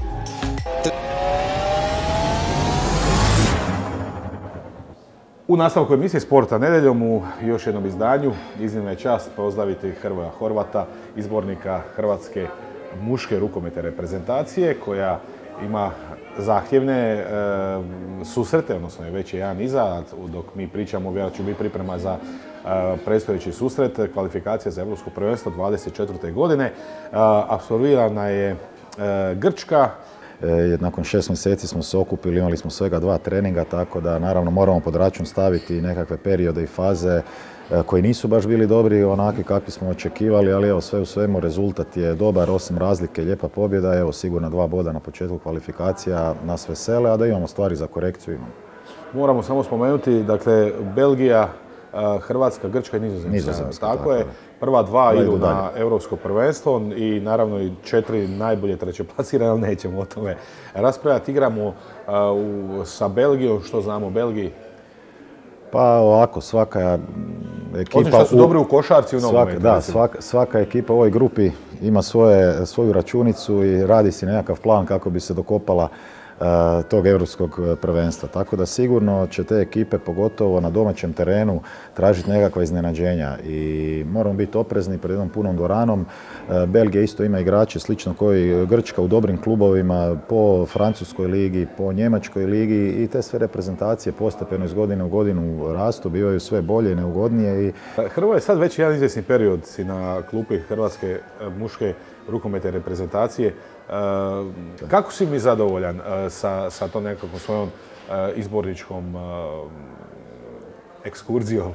U nastavku emisije Sporta nedjeljom u još jednom izdanju iznimna je čast pozdraviti Hrvoja Horvata, izbornika Hrvatske muške rukometne reprezentacije, koja ima zahtjevne e, susrete, odnosno je već je jedan iza, dok mi pričamo, vjerojatno će biti priprema za e, predstojeći susret, kvalifikacija za Europsko prvenstvo dvadeset četvrte. godine. E, apsolvirana je e, Grčka, nakon šest mjeseci smo se okupili, imali smo svega dva treninga, tako da naravno moramo pod račun staviti nekakve periode i faze koji nisu baš bili dobri, onaki kakvi smo očekivali, ali evo sve u svemu rezultat je dobar, osim razlike, lijepa pobjeda, evo sigurno dva boda na početku kvalifikacija nas vesele, a da imamo stvari za korekciju imamo. Moramo samo spomenuti, dakle, Belgija, Hrvatska, Grčka i Nizozemska. Nizozemska, tako, tako je. Prva dva idu na europsko prvenstvo i naravno i četiri najbolje treće plasirane, ali nećemo o tome raspravljati. Igramo uh, u, sa Belgijom, što znamo o Belgiji? Pa ovako, svaka ekipa... Osim što su dobri u košarci u nogometu. Da, svaka, svaka ekipa u ovoj grupi ima svoje, svoju računicu i radi si nekakav plan kako bi se dokopala tog europskog prvenstva. Tako da sigurno će te ekipe, pogotovo na domaćem terenu, tražiti nekakva iznenađenja i moramo biti oprezni pred jednom punom dvoranom. Belgija isto ima igrače slično koji Grčka u dobrim klubovima, po Francuskoj ligi, po Njemačkoj ligi i te sve reprezentacije postepeno iz godine u godinu rastu, bivaju sve bolje i neugodnije. I... Hrvoje je sad već jedan izvjesni period si na klupi Hrvatske muške rukometne reprezentacije. Kako si mi zadovoljan sa, sa tom nekakvom svojom izborničkom ekskurzijom?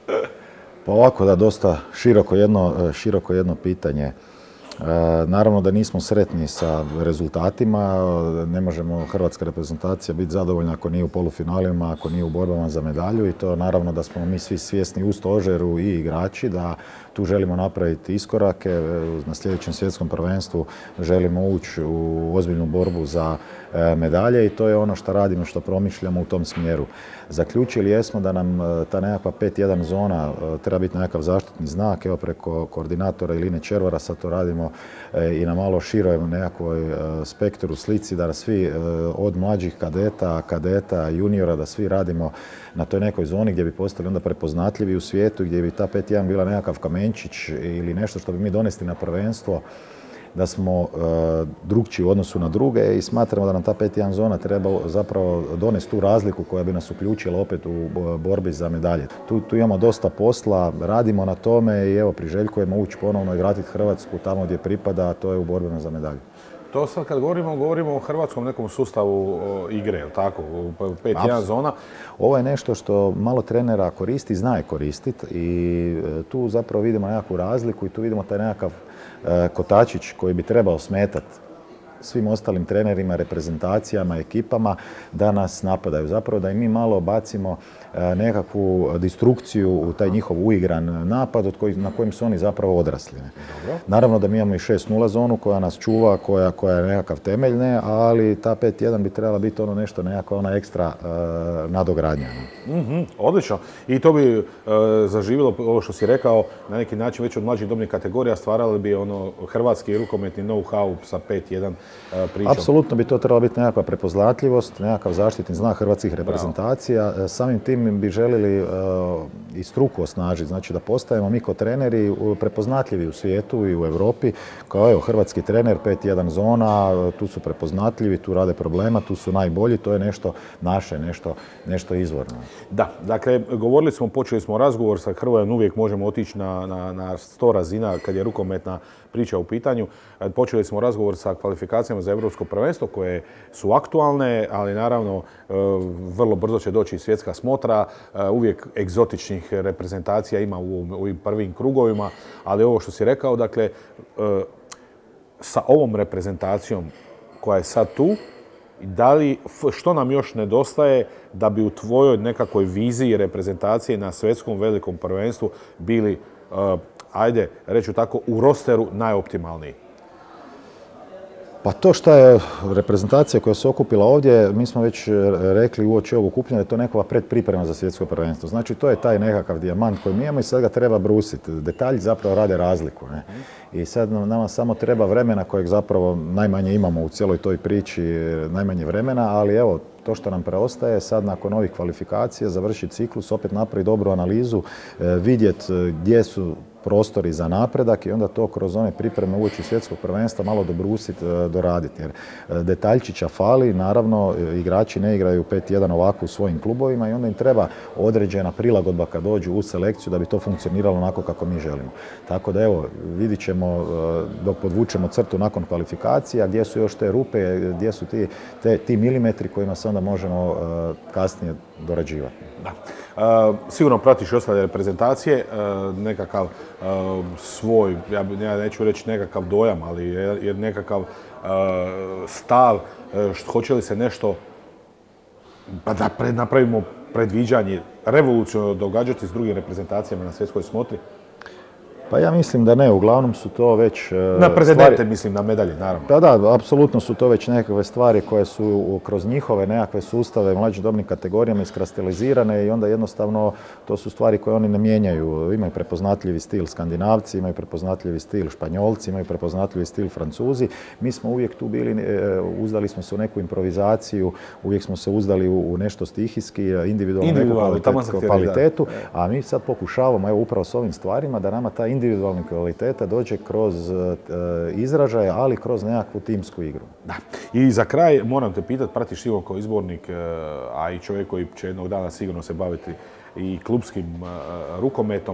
Pa ovako da, dosta široko jedno, široko jedno pitanje. Naravno da nismo sretni sa rezultatima, ne možemo hrvatska reprezentacija biti zadovoljna ako nije u polufinalima, ako nije u borbama za medalju i to naravno da smo mi svi svjesni u stožeru i igrači da tu želimo napraviti iskorake. Na sljedećem svjetskom prvenstvu želimo ući u ozbiljnu borbu za medalje i to je ono što radimo, što promišljamo u tom smjeru. Zaključili jesmo da nam ta nekakva pet jedan zona treba biti nekakav zaštitni znak. Evo preko koordinatora Iline Červara sad to radimo i na malo široj nekakvoj spektru slici da svi od mlađih kadeta, kadeta, juniora, da svi radimo na toj nekoj zoni gdje bi postali onda prepoznatljivi u svijetu, gdje bi ta pet jedan bila nekakav kamenčić ili nešto što bi mi donesli na prvenstvo, da smo e, drugčiji u odnosu na druge i smatramo da nam ta pet jedan zona treba zapravo donesti tu razliku koja bi nas uključila opet u borbi za medalje. Tu, tu imamo dosta posla, radimo na tome i evo priželjkujemo ući ponovno i vratiti Hrvatsku tamo gdje pripada, a to je u borbama za medalje. To sad kad govorimo, govorimo o hrvatskom nekom sustavu igre, tako, u pet jedan zona. Ovo je nešto što malo trenera koristi, zna je koristiti i tu zapravo vidimo nekakvu razliku i tu vidimo taj nekakav kotačić koji bi trebao smetati svim ostalim trenerima, reprezentacijama, ekipama da nas napadaju. Zapravo da i mi malo bacimo nekakvu destrukciju u taj njihov uigran napad od koji, na kojem su oni zapravo odrasli. Dobro. Naravno da mi imamo i šest nula zonu koja nas čuva, koja, koja je nekakav temeljne, ali ta pet jedan bi trebala biti ono nešto, nekakva ona ekstra uh, nadogradnja. Mm-hmm, odlično. I to bi uh, zaživjelo, ovo što si rekao, na neki način već od mlađih dobnih kategorija stvarali bi ono hrvatski rukometni know-how sa pet jedan uh, pričom. Apsolutno bi to trebala biti nekakva prepoznatljivost, nekakav zaštitni znak hrvatskih reprezentacija. Bravo. Samim tim bi željeli uh, i struku osnažiti, znači da postajemo mi kao treneri prepoznatljivi u svijetu i u Europi, kao evo hrvatski trener, pet jedan zona, tu su prepoznatljivi, tu rade problema, tu su najbolji, to je nešto naše, nešto, nešto izvorno. Da, dakle, govorili smo, počeli smo razgovor sa Hrvojom, uvijek možemo otići na, na, na sto razina kad je rukometna priča u pitanju. Počeli smo razgovor sa kvalifikacijama za Europsko prvenstvo koje su aktualne, ali naravno vrlo brzo će doći svjetska smotra. Uvijek egzotičnih reprezentacija ima u ovim prvim krugovima, ali ovo što si rekao, dakle, sa ovom reprezentacijom koja je sad tu, da li, što nam još nedostaje da bi u tvojoj nekakvoj viziji reprezentacije na svjetskom velikom prvenstvu bili, ajde, reću tako, u rosteru najoptimalniji? Pa to što je reprezentacija koja se okupila ovdje, mi smo već rekli uoči ovog okupljanja da je to nekakva predpriprema za svjetsko prvenstvo. Znači to je taj nekakav dijamant koji mi imamo i sad ga treba brusiti. Detalji zapravo rade razliku. Ne? I sad nama samo treba vremena kojeg zapravo najmanje imamo u cijeloj toj priči, najmanje vremena, ali evo, to što nam preostaje sad nakon ovih kvalifikacija, završiti ciklus, opet napraviti dobru analizu, vidjeti gdje su prostori za napredak i onda to kroz one pripreme uoči svjetskog prvenstva malo dobrusiti, doraditi. Jer detaljčića fali, naravno igrači ne igraju pet jedan ovako u svojim klubovima i onda im treba određena prilagodba kad dođu u selekciju da bi to funkcioniralo onako kako mi želimo. Tako da evo, vidit ćemo dok podvučemo crtu nakon kvalifikacija, gdje su još te rupe, gdje su ti, te, ti milimetri kojima se onda možemo kasnije dorađivati. Da. Uh, sigurno pratiš i ostale reprezentacije, uh, nekakav uh, svoj, ja, ja neću reći nekakav dojam, ali je, je nekakav uh, stav, uh, što, hoće li se nešto, pa da pred, napravimo predviđanje, revolucionarno događati s drugim reprezentacijama na svjetskoj smotri? Pa ja mislim da ne, uglavnom su to već... Na pretendente stvari... mislim, na medalje, naravno. Pa da, apsolutno su to već nekakve stvari koje su kroz njihove nekakve sustave mlađim dobnim kategorijama iskristalizirane i onda jednostavno to su stvari koje oni ne mijenjaju. Imaju prepoznatljivi stil Skandinavci, imaju prepoznatljivi stil Španjolci, imaju prepoznatljivi stil Francuzi. Mi smo uvijek tu bili, uzdali smo se u neku improvizaciju, uvijek smo se uzdali u nešto stihijski, individualnu neku kvalitetu, a mi sad pokušavamo, evo upravo s ovim stvarima, da nama ta individualna kvaliteta dođe kroz uh, izražaje, ali kroz nekakvu timsku igru. Da. I za kraj moram te pitati, pratiš sigurno kao izbornik, uh, a i čovjek koji će jednog dana sigurno se baviti i klubskim uh, rukometom,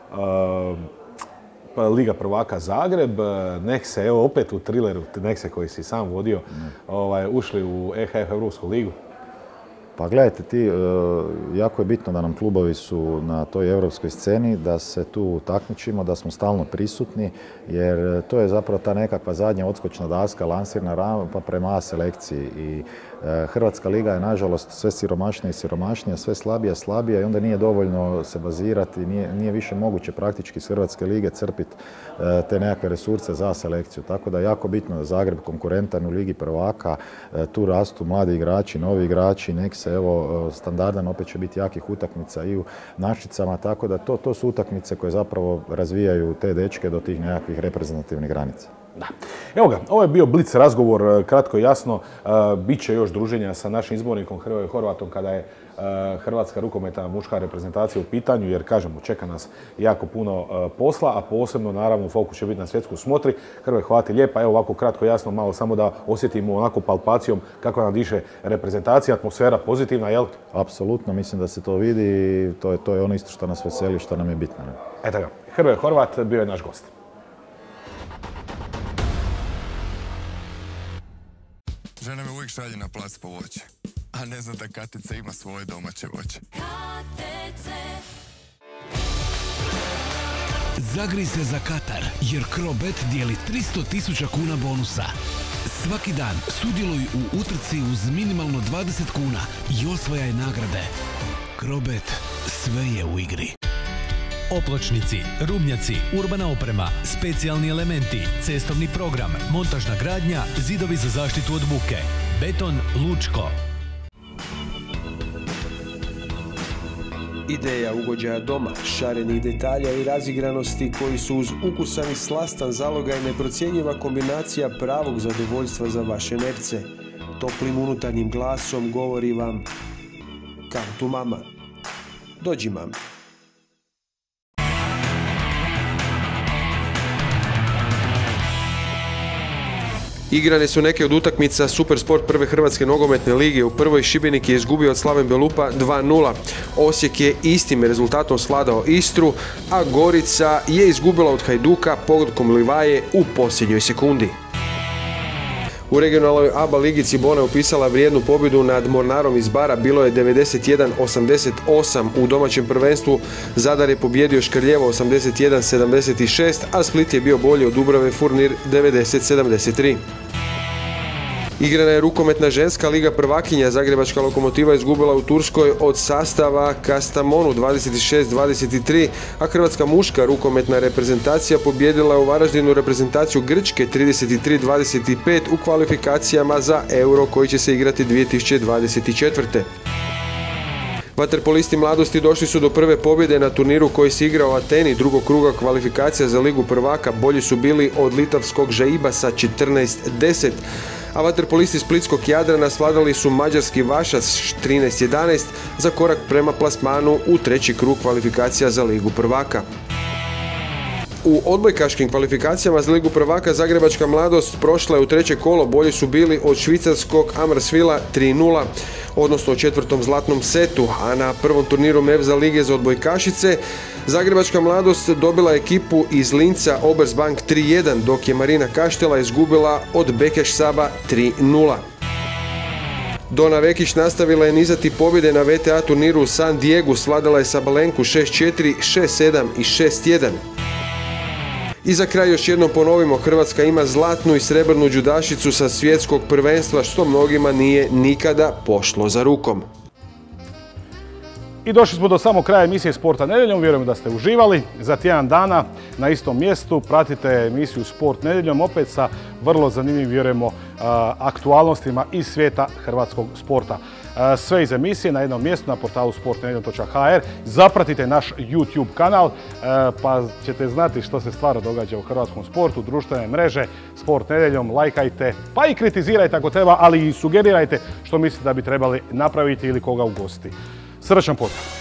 uh, Liga prvaka Zagreb, nek se, evo opet u trileru, nek se koji si sam vodio, mm. ovaj, ušli u E H F Europsku ligu. Pa gledajte, ti, jako je bitno da nam klubovi su na toj europskoj sceni, da se tu takmičimo, da smo stalno prisutni, jer to je zapravo ta nekakva zadnja odskočna daska, lansirna rampa prema A selekciji. I Hrvatska liga je, nažalost, sve siromašnija i siromašnija, sve slabija i slabija i onda nije dovoljno se bazirati, nije, nije više moguće praktički iz Hrvatske lige crpiti te nekakve resurse za selekciju. Tako da je jako bitno da Zagreb konkurentan u Ligi prvaka, tu rastu mladi igrači, novi igrači, neki se, evo, standardan opet će biti jakih utakmica i u Našicama, tako da to, to su utakmice koje zapravo razvijaju te dečke do tih nekakvih reprezentativnih granica. Da. Evo ga, ovo je bio blic razgovor, kratko i jasno. Biće još druženja sa našim izbornikom Hrvojem Horvatom kada je Hrvatska rukometna muška reprezentacija u pitanju, jer kažemo, čeka nas jako puno posla, a posebno naravno fokus će biti na svjetskoj smotri. Hrvoje, hvala ti lijepa, evo ovako kratko jasno, malo samo da osjetimo onako palpacijom kako nam diše reprezentacija, atmosfera pozitivna, jel? Apsolutno, mislim da se to vidi i to je, to je ono isto što nas veseli, što nam je bitno. Eto ga, Hrvoje Horvat bio je naš gost. Žena me uvijek šalje na plac po voće, a ne zna da K T C ima svoje domaće voće. K T C. Zagri se za Katar, jer Crobet dijeli tristo tisuća kuna bonusa. Svaki dan sudjeluj u utrci uz minimalno dvadeset kuna i osvajaj nagrade. Crobet, sve je u igri. Opločnici, rubnjaci, urbana oprema, specijalni elementi, cestovni program, montažna gradnja, zidovi za zaštitu od buke. Beton Lučko. Ideja ugođaja doma, šarenih detalja i razigranosti koji su uz ukusan i slastan zalogaj neprocjenjiva kombinacija pravog zadovoljstva za vaše nerce. Toplim unutarnjim glasom govori vam: kao tu mama. Dođi mama. Igrane su neke od utakmica Supersport prve Hrvatske nogometne lige. U prvoj Šibenik je izgubio od Slaven Belupa dva nula. Osijek je istim rezultatom svladao Istru, a Gorica je izgubila od Hajduka pogodkom Livaje u posljednjoj sekundi. U regionalnoj A B A ligi Cibona je upisala vrijednu pobjedu nad Mornarom iz Bara, bilo je devedeset jedan osamdeset osam. U domaćem prvenstvu Zadar je pobjedio Škrljevo osamdeset jedan sedamdeset šest, a Split je bio bolji od Dubrave Furnir devedeset sedamdeset tri. Igrana je rukometna ženska liga prvakinja. Zagrebačka Lokomotiva je izgubila u Turskoj od sastava Kastamonu dvadeset šest dvadeset tri, a hrvatska muška rukometna reprezentacija pobjedila u Varaždinu reprezentaciju Grčke trideset tri dvadeset pet u kvalifikacijama za Euro koji će se igrati dvije tisuće dvadeset četvrte. Vaterpolisti mladosti došli su do prve pobjede na turniru koji se igrao u Ateni drugog kruga kvalifikacija za Ligu prvaka. Bolji su bili od litavskog Žaibasa četrnaest deset, a vaterpolisti splitskog Jadrana svladali su mađarski Vašas trinaest jedanaest za korak prema plasmanu u treći krug kvalifikacija za Ligu prvaka. U odbojkaškim kvalifikacijama za Ligu prvaka Zagrebačka mladost prošla je u treće kolo, bolji su bili od švicarskog Amersvila tri nula, odnosno u četvrtom zlatnom setu, a na prvom turniru Mevza lige za odbojkašice Zagrebačka mladost dobila ekipu iz Linca Obersbank tri jedan, dok je Marina Kaštela izgubila od Bekeš Saba tri nula. Dona Vekić nastavila je nizati pobjede na V T A turniru u San Diegu, svladala je Sabalenku šest četiri, šest sedam i šest jedan. I za kraj još jednom ponovimo, Hrvatska ima zlatnu i srebrnu džudašicu sa svjetskog prvenstva, što mnogima nije nikada pošlo za rukom. I došli smo do samog kraja emisije Sporta nedjeljom, vjerujem da ste uživali. Za tjedan dana na istom mjestu pratite emisiju Sport nedjeljom, opet sa vrlo zanimljivim, vjerujemo, aktualnostima iz svijeta hrvatskog sporta. Sve iz emisije na jednom mjestu na portalu sport nedjeljom točka h r. Zapratite naš YouTube kanal pa ćete znati što se stvarno događa u hrvatskom sportu, društvene mreže, Sport nedjeljom, lajkajte, pa i kritizirajte ako treba, ali i sugerirajte što mislite da bi trebali napraviti ili koga ugostiti. Srdačan pozdrav!